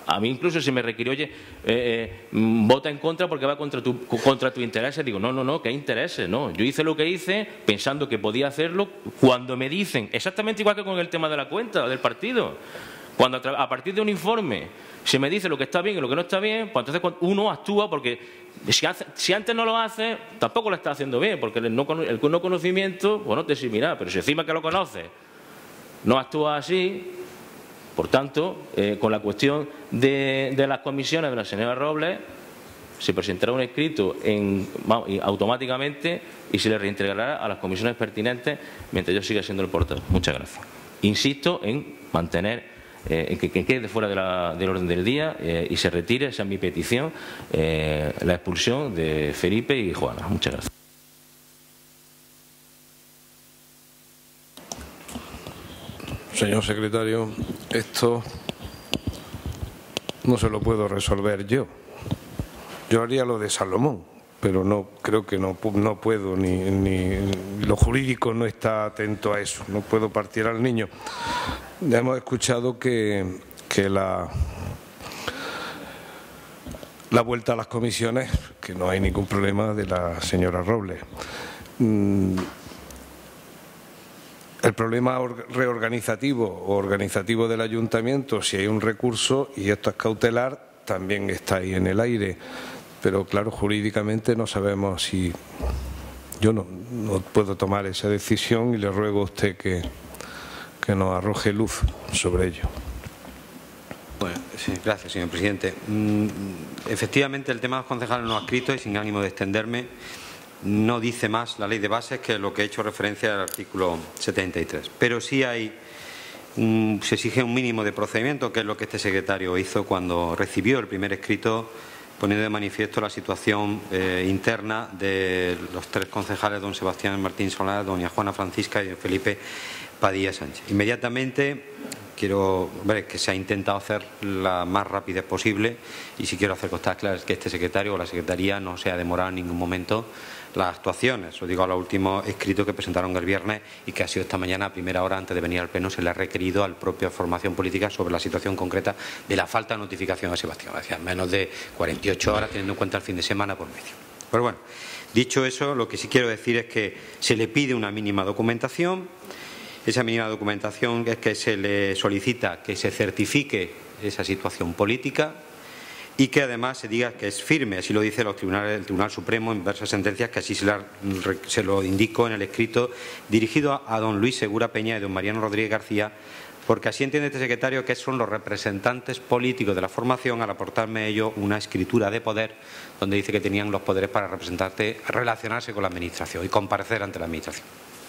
A mí incluso se me requirió, oye, eh, eh, vota en contra porque va contra tu, contra tu intereses. Digo, no, no, no, ¿qué intereses? No, yo hice lo que hice pensando que podía hacerlo cuando me dicen, exactamente igual que con el tema de la cuenta del partido. Cuando a, a partir de un informe se me dice lo que está bien y lo que no está bien, pues entonces uno actúa porque si, hace, si antes no lo hace, tampoco lo está haciendo bien, porque el no, el no conocimiento, bueno, te eximirá, pero si encima que lo conoces no actúa así. Por tanto, eh, con la cuestión de, de las comisiones de la señora Robles, se presentará un escrito en, vamos, automáticamente y se le reintegrará a las comisiones pertinentes mientras yo siga siendo el portavoz. Muchas gracias. Insisto en mantener, eh, en que, que quede fuera de la, del orden del día eh, y se retire, esa es mi petición, eh, la expulsión de Felipe y Juana. Muchas gracias. Señor secretario, esto no se lo puedo resolver yo. Yo haría lo de Salomón, pero no creo que no, no puedo, ni, ni lo jurídico no está atento a eso. No puedo partir al niño. Ya hemos escuchado que, que la, la vuelta a las comisiones, que no hay ningún problema de la señora Robles. Mm, El problema reorganizativo o organizativo del ayuntamiento, si hay un recurso y esto es cautelar, también está ahí en el aire. Pero claro, jurídicamente no sabemos si... Yo no, no puedo tomar esa decisión y le ruego a usted que, que nos arroje luz sobre ello. Bueno, sí, gracias, señor presidente. Mm, efectivamente, el tema de los concejales no adscritos, y sin ánimo de extenderme, no dice más la ley de bases que lo que he hecho referencia al artículo setenta y tres. Pero sí hay, um, se exige un mínimo de procedimiento, que es lo que este secretario hizo cuando recibió el primer escrito poniendo de manifiesto la situación eh, interna de los tres concejales, don Sebastián Martín Solá, doña Juana Francisca y don Felipe Padilla Sánchez. Inmediatamente quiero ver que se ha intentado hacer la más rápida posible, y si quiero hacer cosas claras que este secretario o la secretaría no se ha demorado en ningún momento las actuaciones. Os digo, a los últimos escritos que presentaron el viernes y que ha sido esta mañana a primera hora antes de venir al pleno, se le ha requerido al propio formación política sobre la situación concreta de la falta de notificación a Sebastián. Decía, menos de cuarenta y ocho horas, teniendo en cuenta el fin de semana por medio. Pero bueno, dicho eso, lo que sí quiero decir es que se le pide una mínima documentación. Esa mínima documentación es que se le solicita que se certifique esa situación política y que además se diga que es firme, así lo dice los tribunales, el Tribunal Supremo en diversas sentencias, que así se, la, se lo indicó en el escrito dirigido a, a don Luis Segura Peña y don Mariano Rodríguez García, porque así entiende este secretario que son los representantes políticos de la formación, al aportarme ellos una escritura de poder donde dice que tenían los poderes para representarte, relacionarse con la administración y comparecer ante la administración.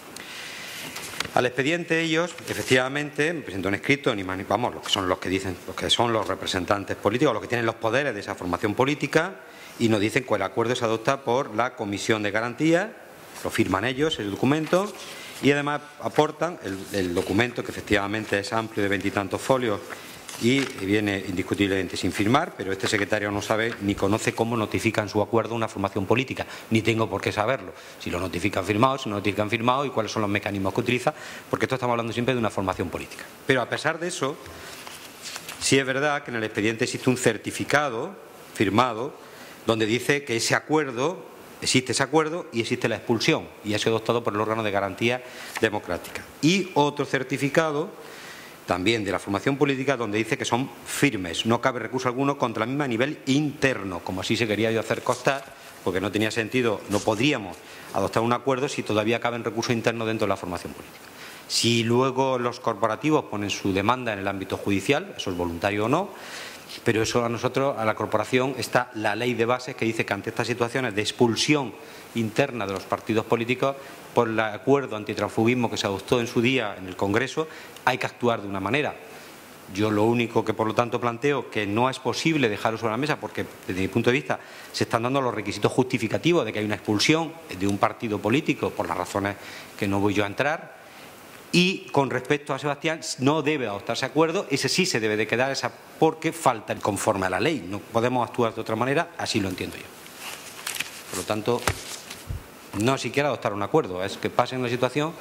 Al expediente ellos, efectivamente, me presentó un escrito, ni más ni vamos, los que son los que dicen, los que son los representantes políticos, los que tienen los poderes de esa formación política, y nos dicen que el acuerdo se adopta por la Comisión de Garantía, lo firman ellos, el documento, y además aportan el, el documento, que efectivamente es amplio, de veintitantos folios, y viene indiscutiblemente sin firmar, pero este secretario no sabe ni conoce cómo notifican su acuerdo una formación política, ni tengo por qué saberlo, si lo notifican firmado, si no notifican firmado y cuáles son los mecanismos que utiliza, porque esto estamos hablando siempre de una formación política. Pero a pesar de eso, sí es verdad que en el expediente existe un certificado firmado donde dice que ese acuerdo, existe ese acuerdo y existe la expulsión, y ha sido adoptado por el órgano de garantía democrática. Y otro certificado también de la formación política donde dice que son firmes, no cabe recurso alguno contra la misma a nivel interno, como así se quería yo hacer constar, porque no tenía sentido, no podríamos adoptar un acuerdo si todavía caben recursos internos dentro de la formación política. Si luego los corporativos ponen su demanda en el ámbito judicial, eso es voluntario o no, pero eso a nosotros, a la corporación, está la ley de bases que dice que ante estas situaciones de expulsión interna de los partidos políticos por el acuerdo antitransfugismo que se adoptó en su día en el Congreso, hay que actuar de una manera. Yo lo único que por lo tanto planteo que no es posible dejarlo sobre la mesa, porque desde mi punto de vista se están dando los requisitos justificativos de que hay una expulsión de un partido político por las razones que no voy yo a entrar. Y con respecto a Sebastián, no debe adoptarse acuerdo, ese sí se debe de quedar, esa porque falta conforme a la ley. No podemos actuar de otra manera, así lo entiendo yo. Por lo tanto, no siquiera adoptar un acuerdo, es que pasen la situación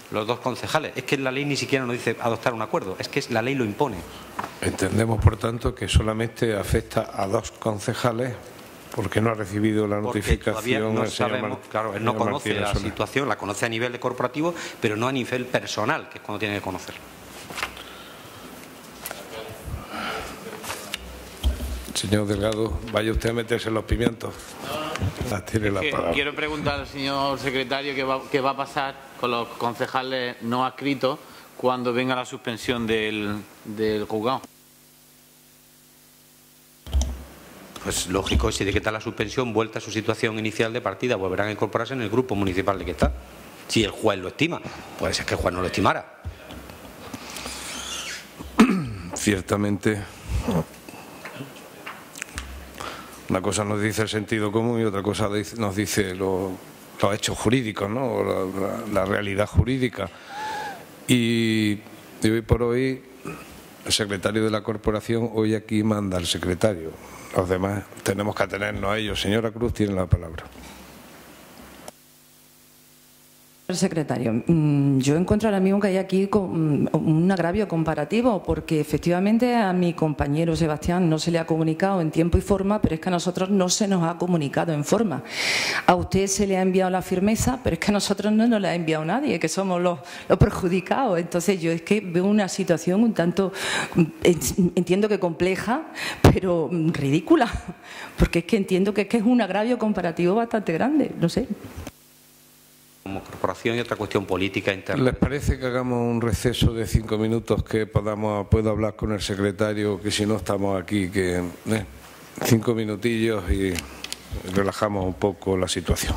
los dos concejales. Es que la ley ni siquiera nos dice adoptar un acuerdo, es que la ley lo impone. Entendemos, por tanto, que solamente afecta a dos concejales porque no ha recibido la notificación. No el señor sabemos, Mar claro, él no conoce Martínez la Soler. situación, la conoce a nivel de corporativo, pero no a nivel personal, que es cuando tiene que conocer. Señor Delgado, vaya usted a meterse en los pimientos. Ah, tiene la palabra. Quiero preguntar al señor secretario qué va, qué va a pasar con los concejales no adscritos cuando venga la suspensión del, del juzgado. Pues lógico, si decreta la suspensión, vuelta a su situación inicial de partida, volverán a incorporarse en el grupo municipal de que está. Si el juez lo estima, puede ser que el juez no lo estimara. Ciertamente, una cosa nos dice el sentido común y otra cosa nos dice lo, los hechos jurídicos, ¿no? La, la, la realidad jurídica. Y, y hoy por hoy, el secretario de la corporación, hoy aquí manda al secretario. Los demás tenemos que atenernos a ellos. Señora Cruz, tiene la palabra. El secretario, yo encuentro ahora mismo que hay aquí un agravio comparativo porque efectivamente a mi compañero Sebastián no se le ha comunicado en tiempo y forma, pero es que a nosotros no se nos ha comunicado en forma. A usted se le ha enviado la firmeza, pero es que a nosotros no nos la ha enviado nadie, que somos los, los perjudicados. Entonces yo es que veo una situación un tanto, entiendo que compleja, pero ridícula, porque es que entiendo que es, que es un agravio comparativo bastante grande, no sé. Como corporación y otra cuestión política interna. ¿Les parece que hagamos un receso de cinco minutos que podamos puedo hablar con el secretario, que si no estamos aquí, que eh, cinco minutillos y relajamos un poco la situación?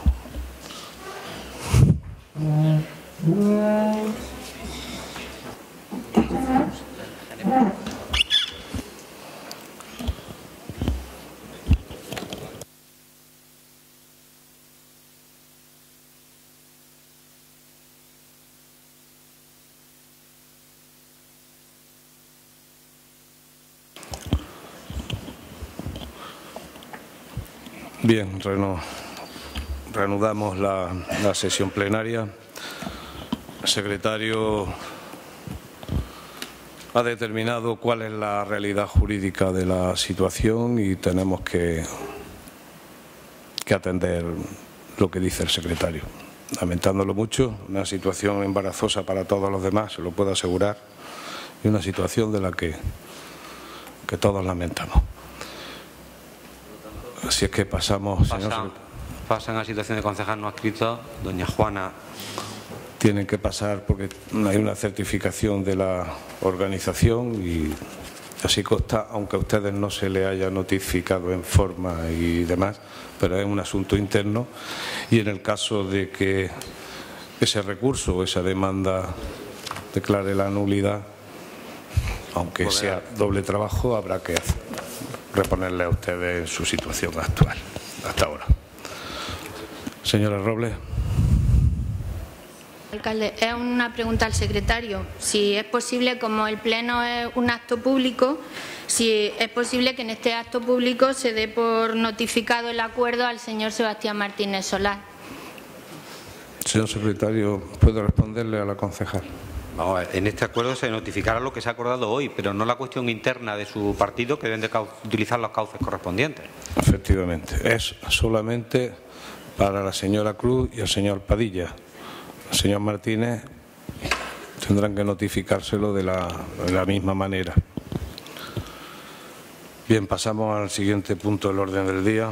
Bien, reanudamos la, la sesión plenaria. El secretario ha determinado cuál es la realidad jurídica de la situación y tenemos que, que atender lo que dice el secretario. Lamentándolo mucho, una situación embarazosa para todos los demás, se lo puedo asegurar, y una situación de la que, que todos lamentamos. Así es que pasamos... Pasan, señor... pasan a situación de concejal no adscrito. Doña Juana. Tienen que pasar porque hay una certificación de la organización y así consta, aunque a ustedes no se le haya notificado en forma y demás, pero es un asunto interno y en el caso de que ese recurso o esa demanda declare la nulidad, aunque Poder. sea doble trabajo, habrá que reponerle a ustedes en su situación actual, hasta ahora. Señora Robles. Alcalde, es una pregunta al secretario. Si es posible, como el pleno es un acto público, si es posible que en este acto público se dé por notificado el acuerdo al señor Sebastián Martínez Solar. Señor secretario, ¿puedo responderle a la concejal? Vamos a ver, en este acuerdo se notificará lo que se ha acordado hoy, pero no la cuestión interna de su partido, que deben de utilizar los cauces correspondientes. Efectivamente, es solamente para la señora Cruz y el señor Padilla. El señor Martínez tendrán que notificárselo de la, de la misma manera. Bien, pasamos al siguiente punto del orden del día.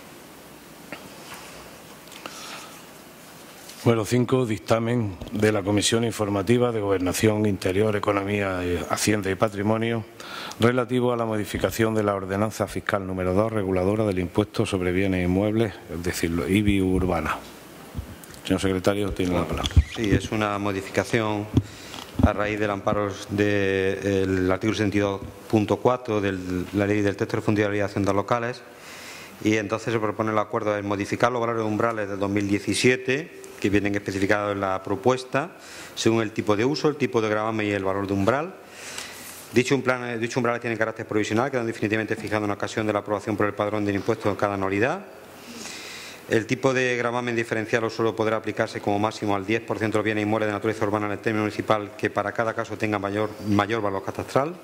Número cinco, dictamen de la Comisión Informativa de Gobernación, Interior, Economía, Hacienda y Patrimonio relativo a la modificación de la Ordenanza Fiscal número dos, reguladora del impuesto sobre bienes inmuebles, es decir, I B I urbana. Señor secretario, tiene la palabra. Sí, es una modificación a raíz del amparo del artículo sesenta y dos punto cuatro de la Ley del Texto Refundido de la Ley de Haciendas Locales, y entonces se propone el acuerdo de modificar los valores umbrales del dos mil diecisiete, que vienen especificados en la propuesta, según el tipo de uso, el tipo de gravamen y el valor de umbral. Dicho, plan, dicho umbral tiene carácter provisional, quedando definitivamente fijado en ocasión de la aprobación por el padrón del impuesto en cada anualidad. El tipo de gravamen diferencial solo podrá aplicarse como máximo al diez por ciento de los bienes inmuebles de naturaleza urbana en el término municipal que para cada caso tenga mayor, mayor valor catastral.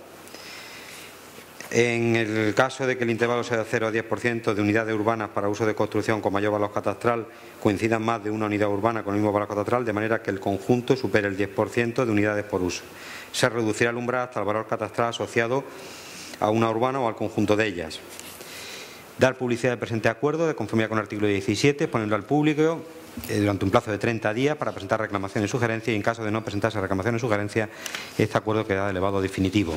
En el caso de que el intervalo sea de cero a diez por ciento de unidades urbanas para uso de construcción con mayor valor catastral coincidan más de una unidad urbana con el mismo valor catastral, de manera que el conjunto supere el diez por ciento de unidades por uso. Se reducirá el umbral hasta el valor catastral asociado a una urbana o al conjunto de ellas. Dar publicidad del presente acuerdo de conformidad con el artículo diecisiete, ponerlo al público eh, durante un plazo de treinta días para presentar reclamaciones y sugerencias, y en caso de no presentarse reclamaciones y sugerencias, este acuerdo quedará elevado a definitivo.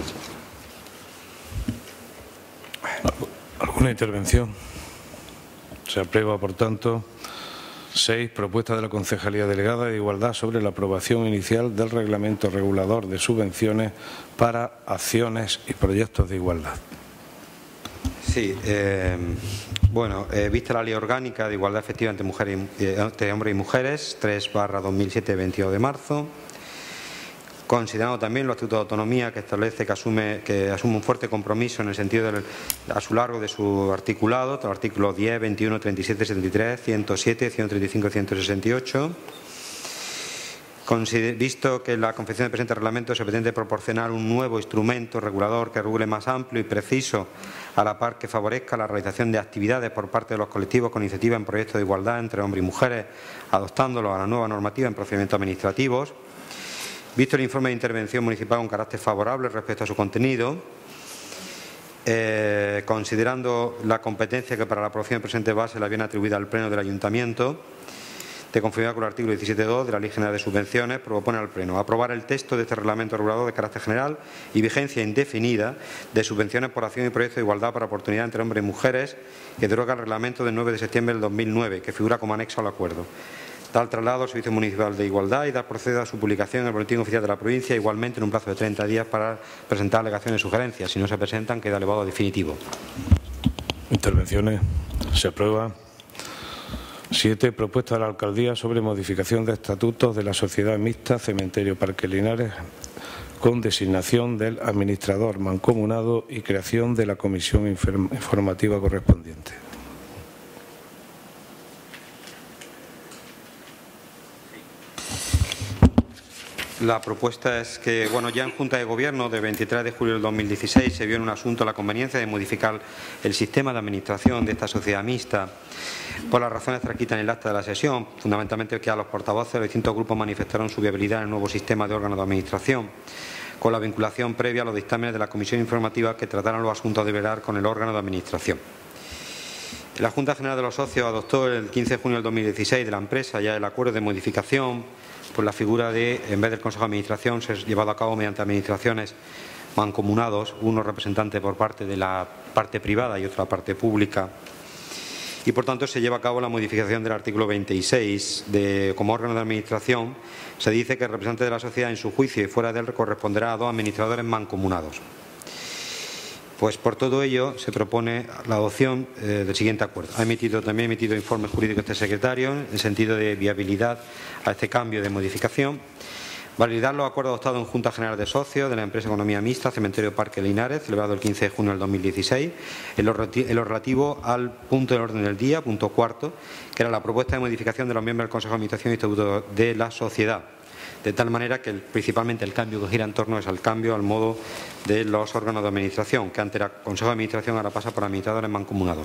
¿Alguna intervención? Se aprueba, por tanto. seis. Propuesta de la Concejalía Delegada de Igualdad sobre la aprobación inicial del Reglamento Regulador de Subvenciones para acciones y proyectos de igualdad. Sí, eh, bueno, eh, vista la Ley Orgánica de Igualdad Efectiva entre, mujeres y, eh, entre hombres y mujeres, tres barra dos mil siete, veintidós de marzo, considerando también los estatutos de autonomía que establece que asume, que asume un fuerte compromiso en el sentido del, a su largo de su articulado, los artículos diez, veintiuno, treinta y siete, setenta y tres, ciento siete, ciento treinta y cinco y ciento sesenta y ocho. Visto que la confección del presente reglamento se pretende proporcionar un nuevo instrumento regulador que regule más amplio y preciso, a la par que favorezca la realización de actividades por parte de los colectivos con iniciativa en proyectos de igualdad entre hombres y mujeres, adoptándolo a la nueva normativa en procedimientos administrativos. Visto el informe de intervención municipal con carácter favorable respecto a su contenido, eh, considerando la competencia que para la aprobación del presente base la viene atribuida al Pleno del Ayuntamiento, de conformidad con el artículo diecisiete punto dos de la Ley General de Subvenciones, propone al Pleno aprobar el texto de este reglamento regulador de carácter general y vigencia indefinida de subvenciones por acción y proyectos de igualdad para oportunidad entre hombres y mujeres, que deroga el reglamento del nueve de septiembre del dos mil nueve, que figura como anexo al acuerdo. Tal traslado al Servicio Municipal de Igualdad y dar proceda a su publicación en el Boletín Oficial de la Provincia, igualmente en un plazo de treinta días para presentar alegaciones y sugerencias. Si no se presentan, queda elevado a definitivo. Intervenciones. Se aprueba. siete. Propuesta de la Alcaldía sobre modificación de estatutos de la Sociedad Mixta Cementerio Parque Linares con designación del administrador mancomunado y creación de la comisión informativa correspondiente. La propuesta es que, bueno, ya en Junta de Gobierno de veintitrés de julio del dos mil dieciséis se vio en un asunto la conveniencia de modificar el sistema de administración de esta sociedad mixta por las razones transcritas en el acta de la sesión, fundamentalmente que a los portavoces de los distintos grupos manifestaron su viabilidad en el nuevo sistema de órganos de administración, con la vinculación previa a los dictámenes de la comisión informativa que trataran los asuntos de velar con el órgano de administración. La Junta General de los Socios adoptó el quince de junio del dos mil dieciséis de la empresa ya el acuerdo de modificación por la figura de, en vez del Consejo de Administración, ser llevado a cabo mediante administraciones mancomunados, uno representante por parte de la parte privada y otra parte pública. Y por tanto se lleva a cabo la modificación del artículo veintiséis. De, como órgano de administración se dice que el representante de la sociedad en su juicio y fuera de él corresponderá a dos administradores mancomunados. Pues por todo ello se propone la adopción eh, del siguiente acuerdo. Ha emitido, también ha emitido informes jurídicos este secretario en sentido de viabilidad a este cambio de modificación. Validar los acuerdos adoptados en Junta General de Socios de la empresa Economía Mixta Cementerio Parque Linares, celebrado el quince de junio del dos mil dieciséis, en lo, en lo relativo al punto del orden del día, punto cuarto, que era la propuesta de modificación de los miembros del Consejo de Administración y Estatuto de la Sociedad. De tal manera que el, principalmente el cambio que gira en torno es al cambio al modo de los órganos de administración, que antes era Consejo de Administración, ahora pasa por administradores mancomunados.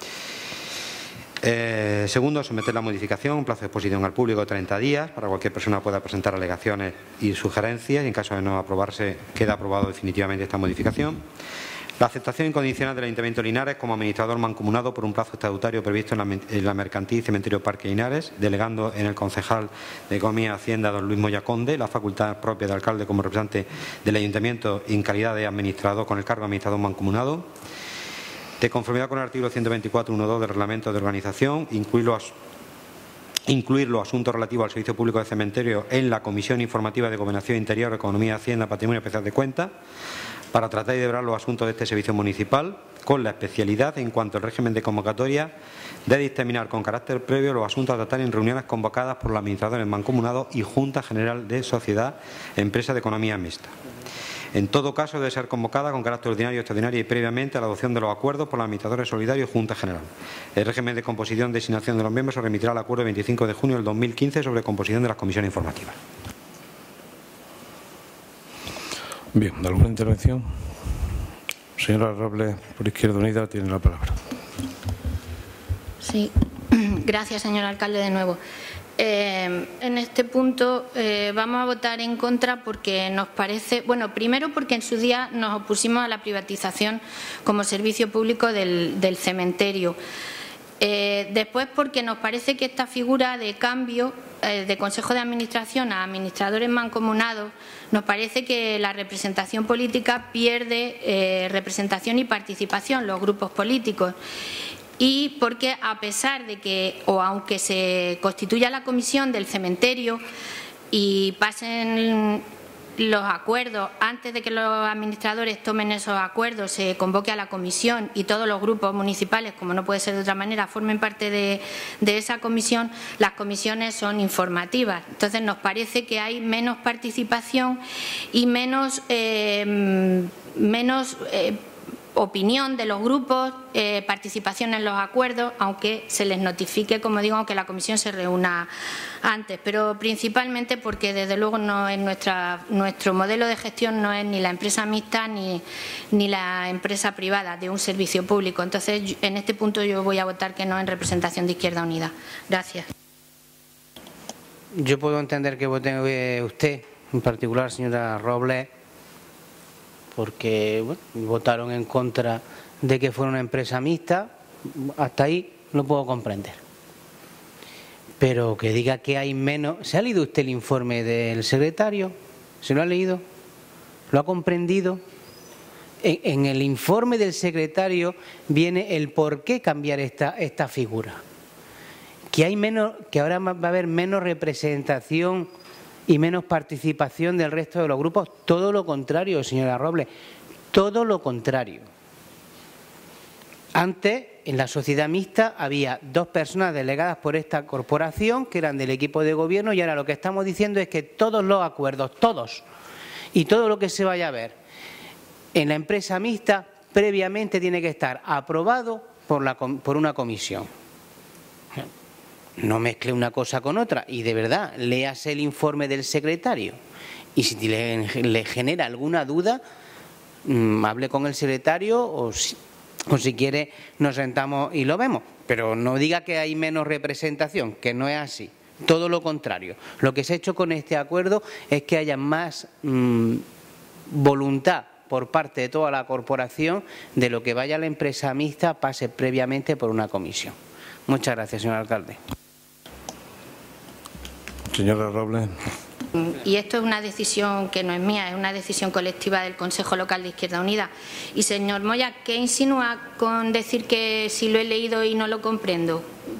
Eh, segundo, someter la modificación, un plazo de exposición al público de treinta días, para cualquier persona pueda presentar alegaciones y sugerencias, y en caso de no aprobarse, queda aprobado definitivamente esta modificación. La aceptación incondicional del Ayuntamiento de Linares como administrador mancomunado por un plazo estatutario previsto en la, en la Mercantil Cementerio Parque Linares, delegando en el concejal de Economía y Hacienda, don Luis Moya Conde, la facultad propia del alcalde como representante del Ayuntamiento en calidad de administrador con el cargo de administrador mancomunado. De conformidad con el artículo ciento veinticuatro punto uno punto dos del Reglamento de Organización, incluir los, incluir los asuntos relativos al servicio público de cementerio en la Comisión Informativa de Gobernación Interior, Economía, Hacienda, Patrimonio Especial de Cuentas, para tratar y develar los asuntos de este servicio municipal, con la especialidad en cuanto al régimen de convocatoria de dictaminar con carácter previo los asuntos a tratar en reuniones convocadas por los administradores mancomunados y Junta General de Sociedad, Empresa de Economía Mixta. En todo caso, debe ser convocada con carácter ordinario, extraordinario y previamente a la adopción de los acuerdos por los administradores solidarios y Junta General. El régimen de composición y designación de los miembros se remitirá al acuerdo del veinticinco de junio del dos mil quince sobre composición de las comisiones informativas. Bien, ¿alguna intervención? Señora Robles, por Izquierda Unida, tiene la palabra. Sí, gracias, señor alcalde, de nuevo. Eh, en este punto eh, vamos a votar en contra porque nos parece, bueno, primero porque en su día nos opusimos a la privatización como servicio público del, del cementerio. Eh, después porque nos parece que esta figura de cambio eh, de Consejo de Administración a administradores mancomunados, nos parece que la representación política pierde eh, representación y participación, los grupos políticos. Y porque a pesar de que, o aunque se constituya la comisión del cementerio y pasen los acuerdos, antes de que los administradores tomen esos acuerdos, se convoque a la comisión y todos los grupos municipales, como no puede ser de otra manera, formen parte de, de esa comisión, las comisiones son informativas. Entonces nos parece que hay menos participación y menos, eh, menos eh, opinión de los grupos, eh, participación en los acuerdos, aunque se les notifique, como digo, aunque la comisión se reúna antes, pero principalmente porque desde luego no es nuestra, nuestro modelo de gestión no es ni la empresa mixta ni, ni la empresa privada de un servicio público. Entonces, en este punto yo voy a votar que no en representación de Izquierda Unida. Gracias. Yo puedo entender que vote usted, en particular, señora Robles, porque bueno, votaron en contra de que fuera una empresa mixta, hasta ahí lo puedo comprender. Pero que diga que hay menos... ¿Se ha leído usted el informe del secretario? ¿Se lo ha leído? ¿Lo ha comprendido? En, en el informe del secretario viene el por qué cambiar esta, esta figura. Que, hay menos, que ahora va a haber menos representación y menos participación del resto de los grupos. Todo lo contrario, señora Robles, todo lo contrario. Antes, en la sociedad mixta, había dos personas delegadas por esta corporación que eran del equipo de gobierno y ahora lo que estamos diciendo es que todos los acuerdos, todos, y todo lo que se vaya a ver en la empresa mixta, previamente tiene que estar aprobado por, la, por una comisión. No mezcle una cosa con otra y de verdad, léase el informe del secretario y si le, le genera alguna duda, mmm, hable con el secretario o si, o si quiere nos sentamos y lo vemos. Pero no diga que hay menos representación, que no es así. Todo lo contrario. Lo que se ha hecho con este acuerdo es que haya más mmm, voluntad por parte de toda la corporación de lo que vaya a la empresa mixta pase previamente por una comisión. Muchas gracias, señor alcalde. Señora Robles. Y esto es una decisión que no es mía, es una decisión colectiva del Consejo Local de Izquierda Unida. Y, señor Moya, ¿qué insinúa con decir que si lo he leído y no lo comprendo?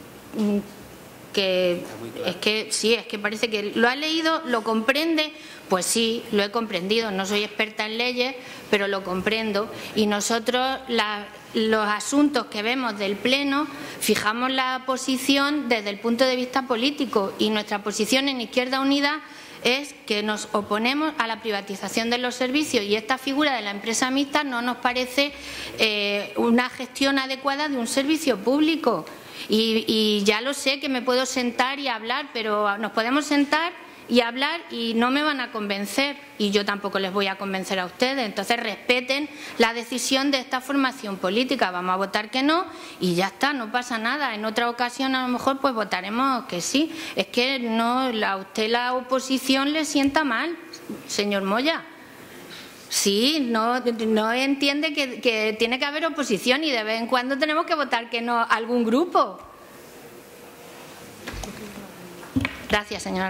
Que es que sí, es que parece que lo ha leído, lo comprende. Pues sí, lo he comprendido. No soy experta en leyes, pero lo comprendo. Y nosotros, la, los asuntos que vemos del Pleno, fijamos la posición desde el punto de vista político. Y nuestra posición en Izquierda Unida es que nos oponemos a la privatización de los servicios y esta figura de la empresa mixta no nos parece eh, una gestión adecuada de un servicio público. Y, y ya lo sé que me puedo sentar y hablar, pero nos podemos sentar y hablar y no me van a convencer y yo tampoco les voy a convencer a ustedes. Entonces respeten la decisión de esta formación política. Vamos a votar que no y ya está, no pasa nada. En otra ocasión a lo mejor pues votaremos que sí. Es que no, a usted la oposición le sienta mal, señor Moya. Sí, no, no entiende que, que tiene que haber oposición y de vez en cuando tenemos que votar que no a algún grupo. Gracias, señor.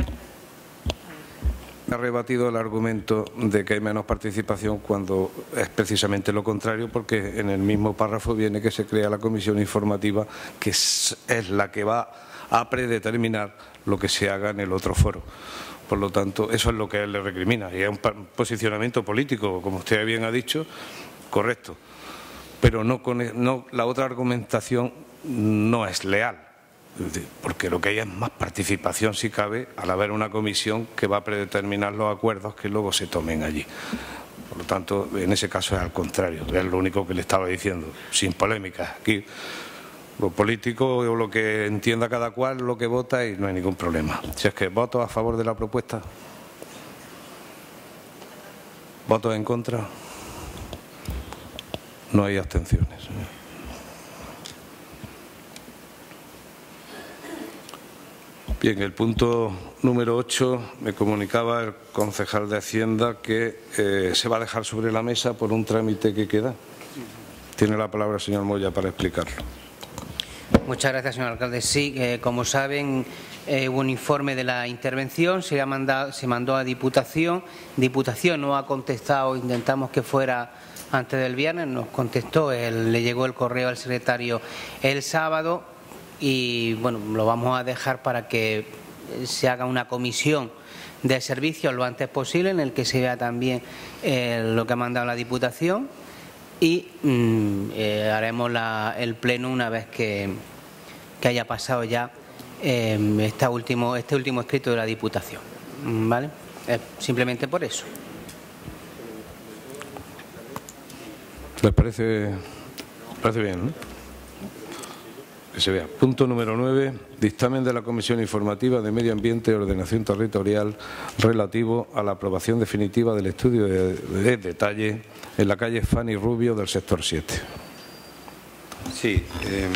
Ha rebatido el argumento de que hay menos participación cuando es precisamente lo contrario, porque en el mismo párrafo viene que se crea la comisión informativa, que es, es la que va a predeterminar lo que se haga en el otro foro. Por lo tanto, eso es lo que él le recrimina. Y es un posicionamiento político, como usted bien ha dicho, correcto. Pero no, con, no la otra argumentación no es leal. Porque lo que hay es más participación, si cabe, al haber una comisión que va a predeterminar los acuerdos que luego se tomen allí. Por lo tanto, en ese caso es al contrario, es lo único que le estaba diciendo, sin polémicas. Aquí lo político o lo que entienda cada cual, lo que vota y no hay ningún problema. Si es que voto a favor de la propuesta, voto en contra, no hay abstenciones. Bien, el punto número ocho me comunicaba el concejal de Hacienda que eh, se va a dejar sobre la mesa por un trámite que queda. Tiene la palabra el señor Moya para explicarlo. Muchas gracias, señor alcalde. Sí, eh, como saben, eh, hubo un informe de la intervención, se, ha mandado, se mandó a Diputación. Diputación no ha contestado, intentamos que fuera antes del viernes, nos contestó, el, le llegó el correo al secretario el sábado. Y bueno, lo vamos a dejar para que se haga una comisión de servicios lo antes posible, en el que se vea también eh, lo que ha mandado la Diputación y mm, eh, haremos la, el pleno una vez que, que haya pasado ya eh, este, último, este último escrito de la Diputación. ¿Vale? Eh, simplemente por eso. ¿Les parece, parece bien, no? Que se vea. Punto número nueve. Dictamen de la Comisión Informativa de Medio Ambiente y Ordenación Territorial relativo a la aprobación definitiva del estudio de, de detalle en la calle Fanny Rubio del sector siete. Sí. Eh,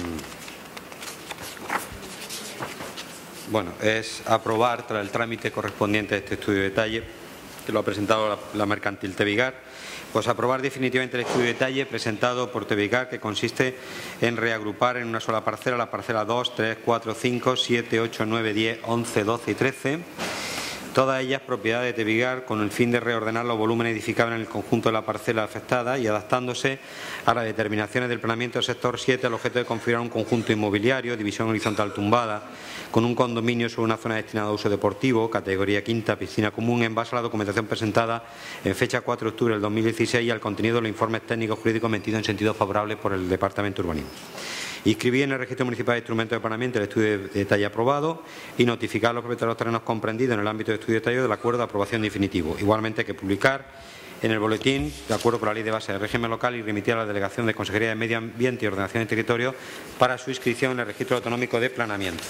bueno, es aprobar tras el trámite correspondiente a este estudio de detalle que lo ha presentado la, la mercantil Tevigar. Pues aprobar definitivamente el estudio de detalle presentado por Tevigar, que consiste en reagrupar en una sola parcela la parcela dos, tres, cuatro, cinco, siete, ocho, nueve, diez, once, doce y trece, todas ellas propiedad de Tevigar, con el fin de reordenar los volúmenes edificables en el conjunto de la parcela afectada y adaptándose a las determinaciones del planeamiento del sector siete al objeto de configurar un conjunto inmobiliario, división horizontal tumbada, con un condominio sobre una zona destinada a uso deportivo, categoría quinta, piscina común, en base a la documentación presentada en fecha cuatro de octubre del dos mil dieciséis y al contenido de los informes técnicos jurídicos emitidos en sentido favorable por el Departamento de Urbanismo. Inscribir en el Registro Municipal de Instrumentos de Planeamiento el estudio de detalle aprobado y notificar a los propietarios de los terrenos comprendidos en el ámbito de estudio de detalle del acuerdo de aprobación definitivo. Igualmente, hay que publicar en el boletín, de acuerdo con la Ley de Base del Régimen Local, y remitir a la Delegación de Consejería de Medio Ambiente y Ordenación del Territorio para su inscripción en el Registro Autonómico de Planeamiento.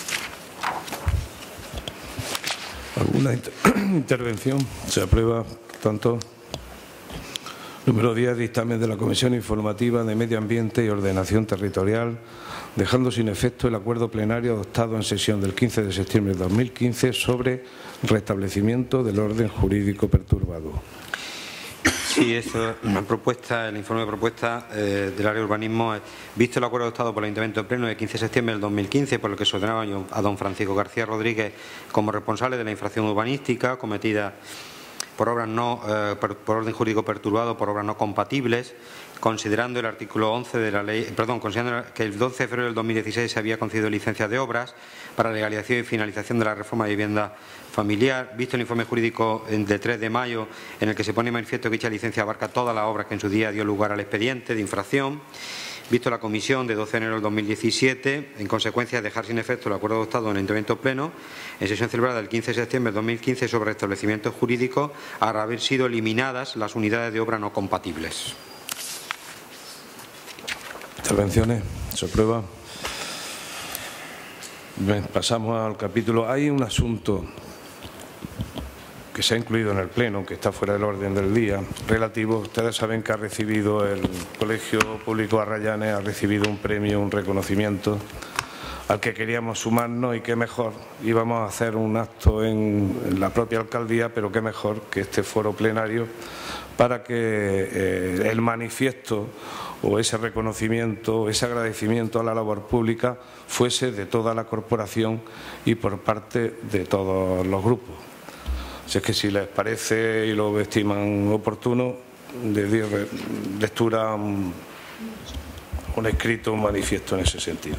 ¿Alguna inter intervención? Se aprueba, por tanto. Número diez. Dictamen de la Comisión Informativa de Medio Ambiente y Ordenación Territorial, dejando sin efecto el acuerdo plenario adoptado en sesión del quince de septiembre de dos mil quince sobre restablecimiento del orden jurídico perturbado. Sí, eso, la propuesta, el informe de propuesta eh, del área de urbanismo, eh, visto el acuerdo adoptado por el Ayuntamiento de Pleno del quince de septiembre del dos mil quince, por el que se ordenaba a don Francisco García Rodríguez como responsable de la infracción urbanística cometida por obras no, eh, por, por orden jurídico perturbado, por obras no compatibles, considerando el artículo once de la ley, perdón, considerando que el doce de febrero del dos mil dieciséis se había concedido licencia de obras para legalización y finalización de la reforma de vivienda familiar, visto el informe jurídico de tres de mayo en el que se pone en manifiesto que dicha licencia abarca todas las obras que en su día dio lugar al expediente de infracción, visto la comisión de doce de enero del dos mil diecisiete, en consecuencia de dejar sin efecto el acuerdo adoptado en el Ayuntamiento Pleno en sesión celebrada el quince de septiembre de dos mil quince sobre restablecimiento jurídico, al haber sido eliminadas las unidades de obra no compatibles. Intervenciones. Se aprueba. Bien, pasamos al capítulo. Hay un asunto que se ha incluido en el Pleno, que está fuera del orden del día, relativo, ustedes saben que ha recibido el Colegio Público Arrayanes, ha recibido un premio, un reconocimiento al que queríamos sumarnos, y qué mejor, íbamos a hacer un acto en, en la propia alcaldía, pero qué mejor que este foro plenario para que eh, el manifiesto o ese reconocimiento, ese agradecimiento a la labor pública fuese de toda la corporación y por parte de todos los grupos. Si es que si les parece y lo estiman oportuno, de dar lectura un, un escrito, un manifiesto en ese sentido.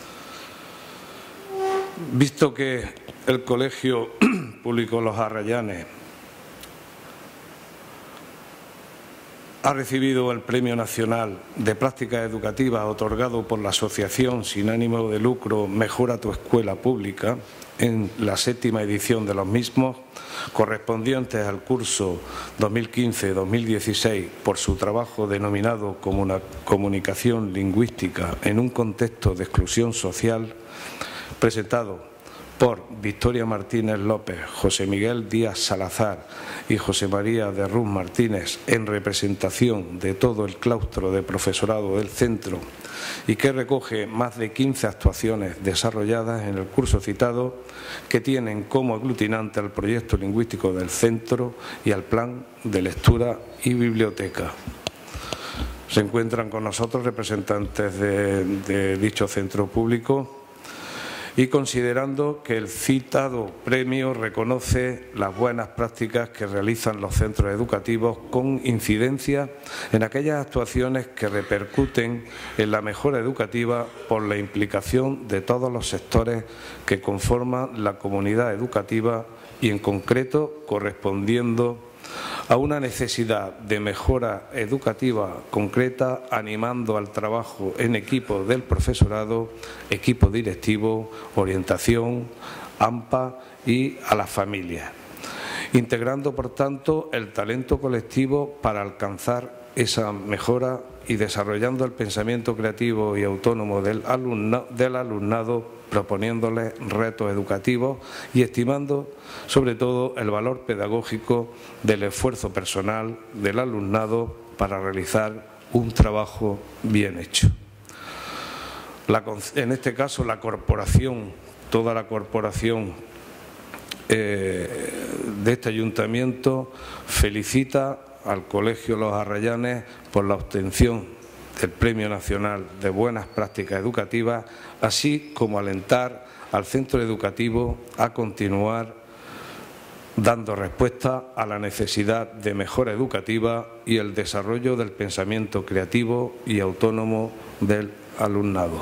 Visto que el Colegio Público Los Arrayanes ha recibido el Premio Nacional de Prácticas Educativas otorgado por la Asociación sin ánimo de lucro Mejora tu Escuela Pública en la séptima edición de los mismos, correspondientes al curso dos mil quince dos mil dieciséis por su trabajo denominado Comunicación Lingüística en un contexto de exclusión social, presentado por Victoria Martínez López, José Miguel Díaz Salazar y José María de Ruz Martínez en representación de todo el claustro de profesorado del centro y que recoge más de quince actuaciones desarrolladas en el curso citado que tienen como aglutinante al proyecto lingüístico del centro y al plan de lectura y biblioteca. Se encuentran con nosotros representantes de, de dicho centro público y considerando que el citado premio reconoce las buenas prácticas que realizan los centros educativos con incidencia en aquellas actuaciones que repercuten en la mejora educativa por la implicación de todos los sectores que conforman la comunidad educativa y en concreto correspondiendo a una necesidad de mejora educativa concreta, animando al trabajo en equipo del profesorado, equipo directivo, orientación, AMPA y a las familias, integrando, por tanto, el talento colectivo para alcanzar esa mejora y desarrollando el pensamiento creativo y autónomo del alumnado, del alumnado proponiéndoles retos educativos y estimando, sobre todo, el valor pedagógico del esfuerzo personal del alumnado para realizar un trabajo bien hecho. La, en este caso, la corporación, toda la corporación eh, de este ayuntamiento felicita al Colegio Los Arrayanes por la obtención del Premio Nacional de Buenas Prácticas Educativas, así como alentar al centro educativo a continuar dando respuesta a la necesidad de mejora educativa y el desarrollo del pensamiento creativo y autónomo del alumnado.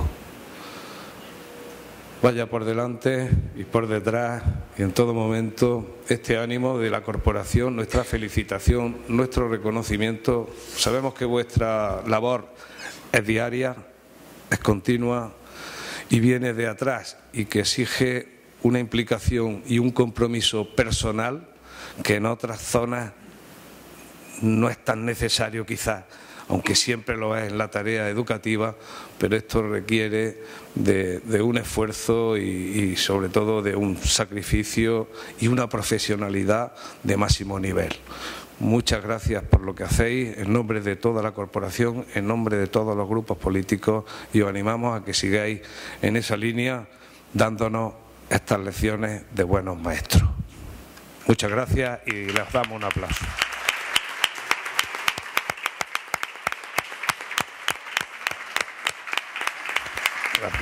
Vaya por delante y por detrás y en todo momento este ánimo de la corporación, nuestra felicitación, nuestro reconocimiento. Sabemos que vuestra labor es diaria, es continua y viene de atrás y que exige una implicación y un compromiso personal que en otras zonas no es tan necesario quizás, aunque siempre lo es en la tarea educativa, pero esto requiere de, de un esfuerzo y, y sobre todo de un sacrificio y una profesionalidad de máximo nivel. Muchas gracias por lo que hacéis, en nombre de toda la corporación, en nombre de todos los grupos políticos, y os animamos a que sigáis en esa línea dándonos estas lecciones de buenos maestros. Muchas gracias y les damos un aplauso. Gracias.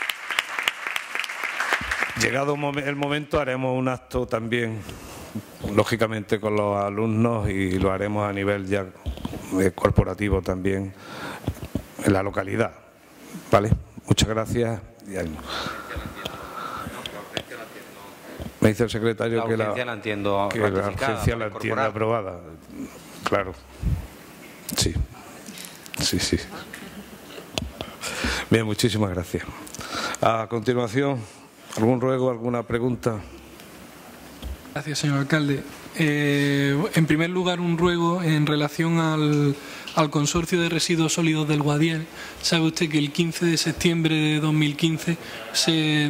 Llegado el momento haremos un acto también, lógicamente con los alumnos, y lo haremos a nivel ya corporativo también en la localidad. ¿Vale? Muchas gracias. Me dice el secretario la que la, la entiendo que la urgencia la entiende aprobada. Claro. Sí. Sí, sí. Bien, muchísimas gracias. A continuación, ¿algún ruego, alguna pregunta? Gracias, señor alcalde. Eh, en primer lugar, un ruego en relación al, al Consorcio de Residuos Sólidos del Guadiel. Sabe usted que el quince de septiembre de dos mil quince se...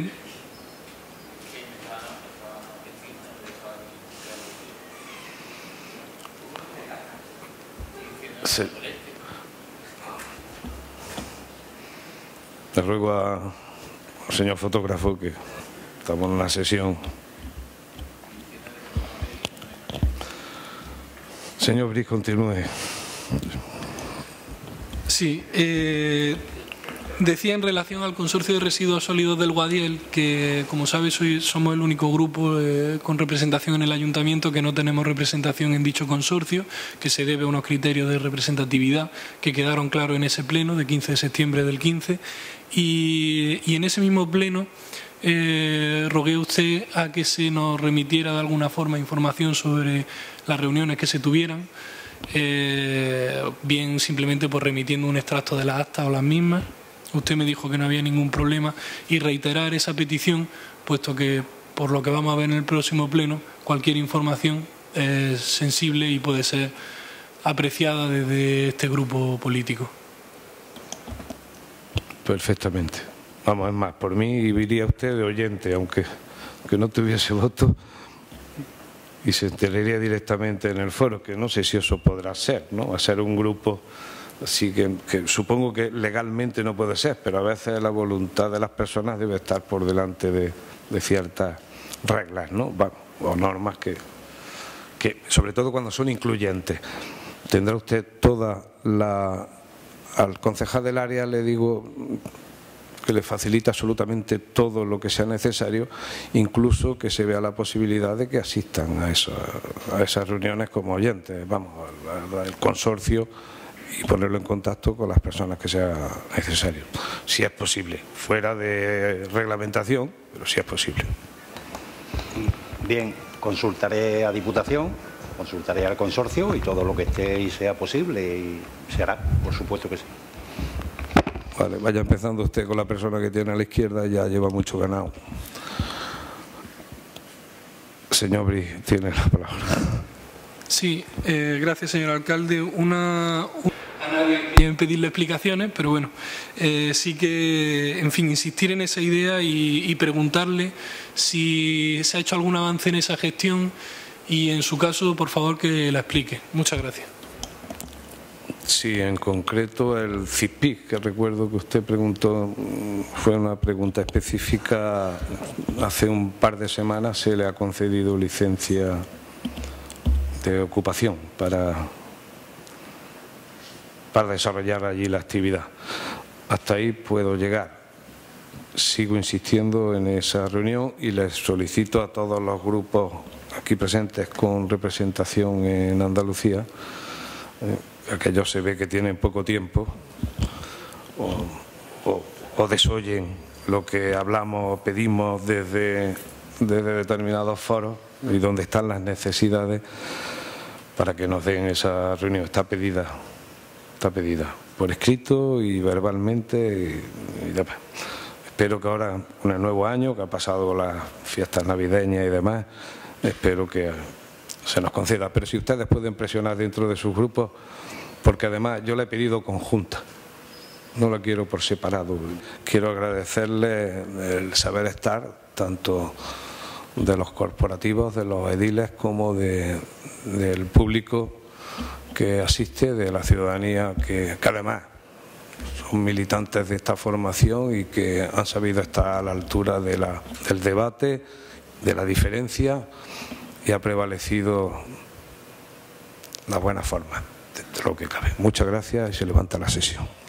se... Le ruego a, al señor fotógrafo que estamos en una sesión. Señor Briz, continúe. Sí, eh, decía en relación al Consorcio de Residuos Sólidos del Guadiel que, como sabe, soy, somos el único grupo eh, con representación en el ayuntamiento que no tenemos representación en dicho consorcio, que se debe a unos criterios de representatividad que quedaron claros en ese pleno de quince de septiembre del quince. Y, y en ese mismo pleno eh, rogué a usted a que se nos remitiera de alguna forma información sobre las reuniones que se tuvieran eh, bien simplemente por remitiendo un extracto de las actas o las mismas. Usted me dijo que no había ningún problema y reiterar esa petición, puesto que por lo que vamos a ver en el próximo pleno, cualquier información es sensible y puede ser apreciada desde este grupo político. Perfectamente. Vamos, es más, por mí iría usted de oyente, aunque, aunque no tuviese voto, y se enteraría directamente en el foro, que no sé si eso podrá ser, ¿no? A ser un grupo así que, que supongo que legalmente no puede ser, pero a veces la voluntad de las personas debe estar por delante de, de ciertas reglas, ¿no? O normas que, que, sobre todo cuando son incluyentes. Tendrá usted toda la... Al concejal del área le digo que le facilita absolutamente todo lo que sea necesario, incluso que se vea la posibilidad de que asistan a, eso, a esas reuniones como oyentes, vamos, al consorcio, y ponerlo en contacto con las personas que sea necesario, si es posible, fuera de reglamentación, pero si es posible. Bien, consultaré a Diputación, consultaré al consorcio y todo lo que esté y sea posible y se hará, por supuesto que sí. Vale, vaya empezando usted con la persona que tiene a la izquierda, ya lleva mucho ganado. Señor Bri, tiene la palabra. Sí, eh, gracias, señor alcalde. Una, a nadie quieren pedirle explicaciones, pero bueno, eh, sí que, en fin, insistir en esa idea y, y preguntarle si se ha hecho algún avance en esa gestión y, en su caso, por favor, que la explique. Muchas gracias. Sí, en concreto el C I P I, que recuerdo que usted preguntó, fue una pregunta específica. Hace un par de semanas se le ha concedido licencia de ocupación para, para desarrollar allí la actividad. Hasta ahí puedo llegar. Sigo insistiendo en esa reunión y les solicito a todos los grupos aquí presentes con representación en Andalucía, eh, aquellos se ve que tienen poco tiempo o, o, o desoyen lo que hablamos o pedimos desde, desde determinados foros y donde están las necesidades, para que nos den esa reunión. Está pedida, está pedida por escrito y verbalmente y, y demás. Espero que ahora, con el nuevo año, que ha pasado las fiestas navideñas y demás, espero que se nos conceda. Pero si ustedes pueden presionar dentro de sus grupos, porque además yo le he pedido conjunta, no la quiero por separado. Quiero agradecerle el saber estar, tanto de los corporativos, de los ediles, como de, del público que asiste, de la ciudadanía, que, que además son militantes de esta formación y que han sabido estar a la altura de la, del debate, de la diferencia, y ha prevalecido la buena forma, de lo que cabe. Muchas gracias y se levanta la sesión.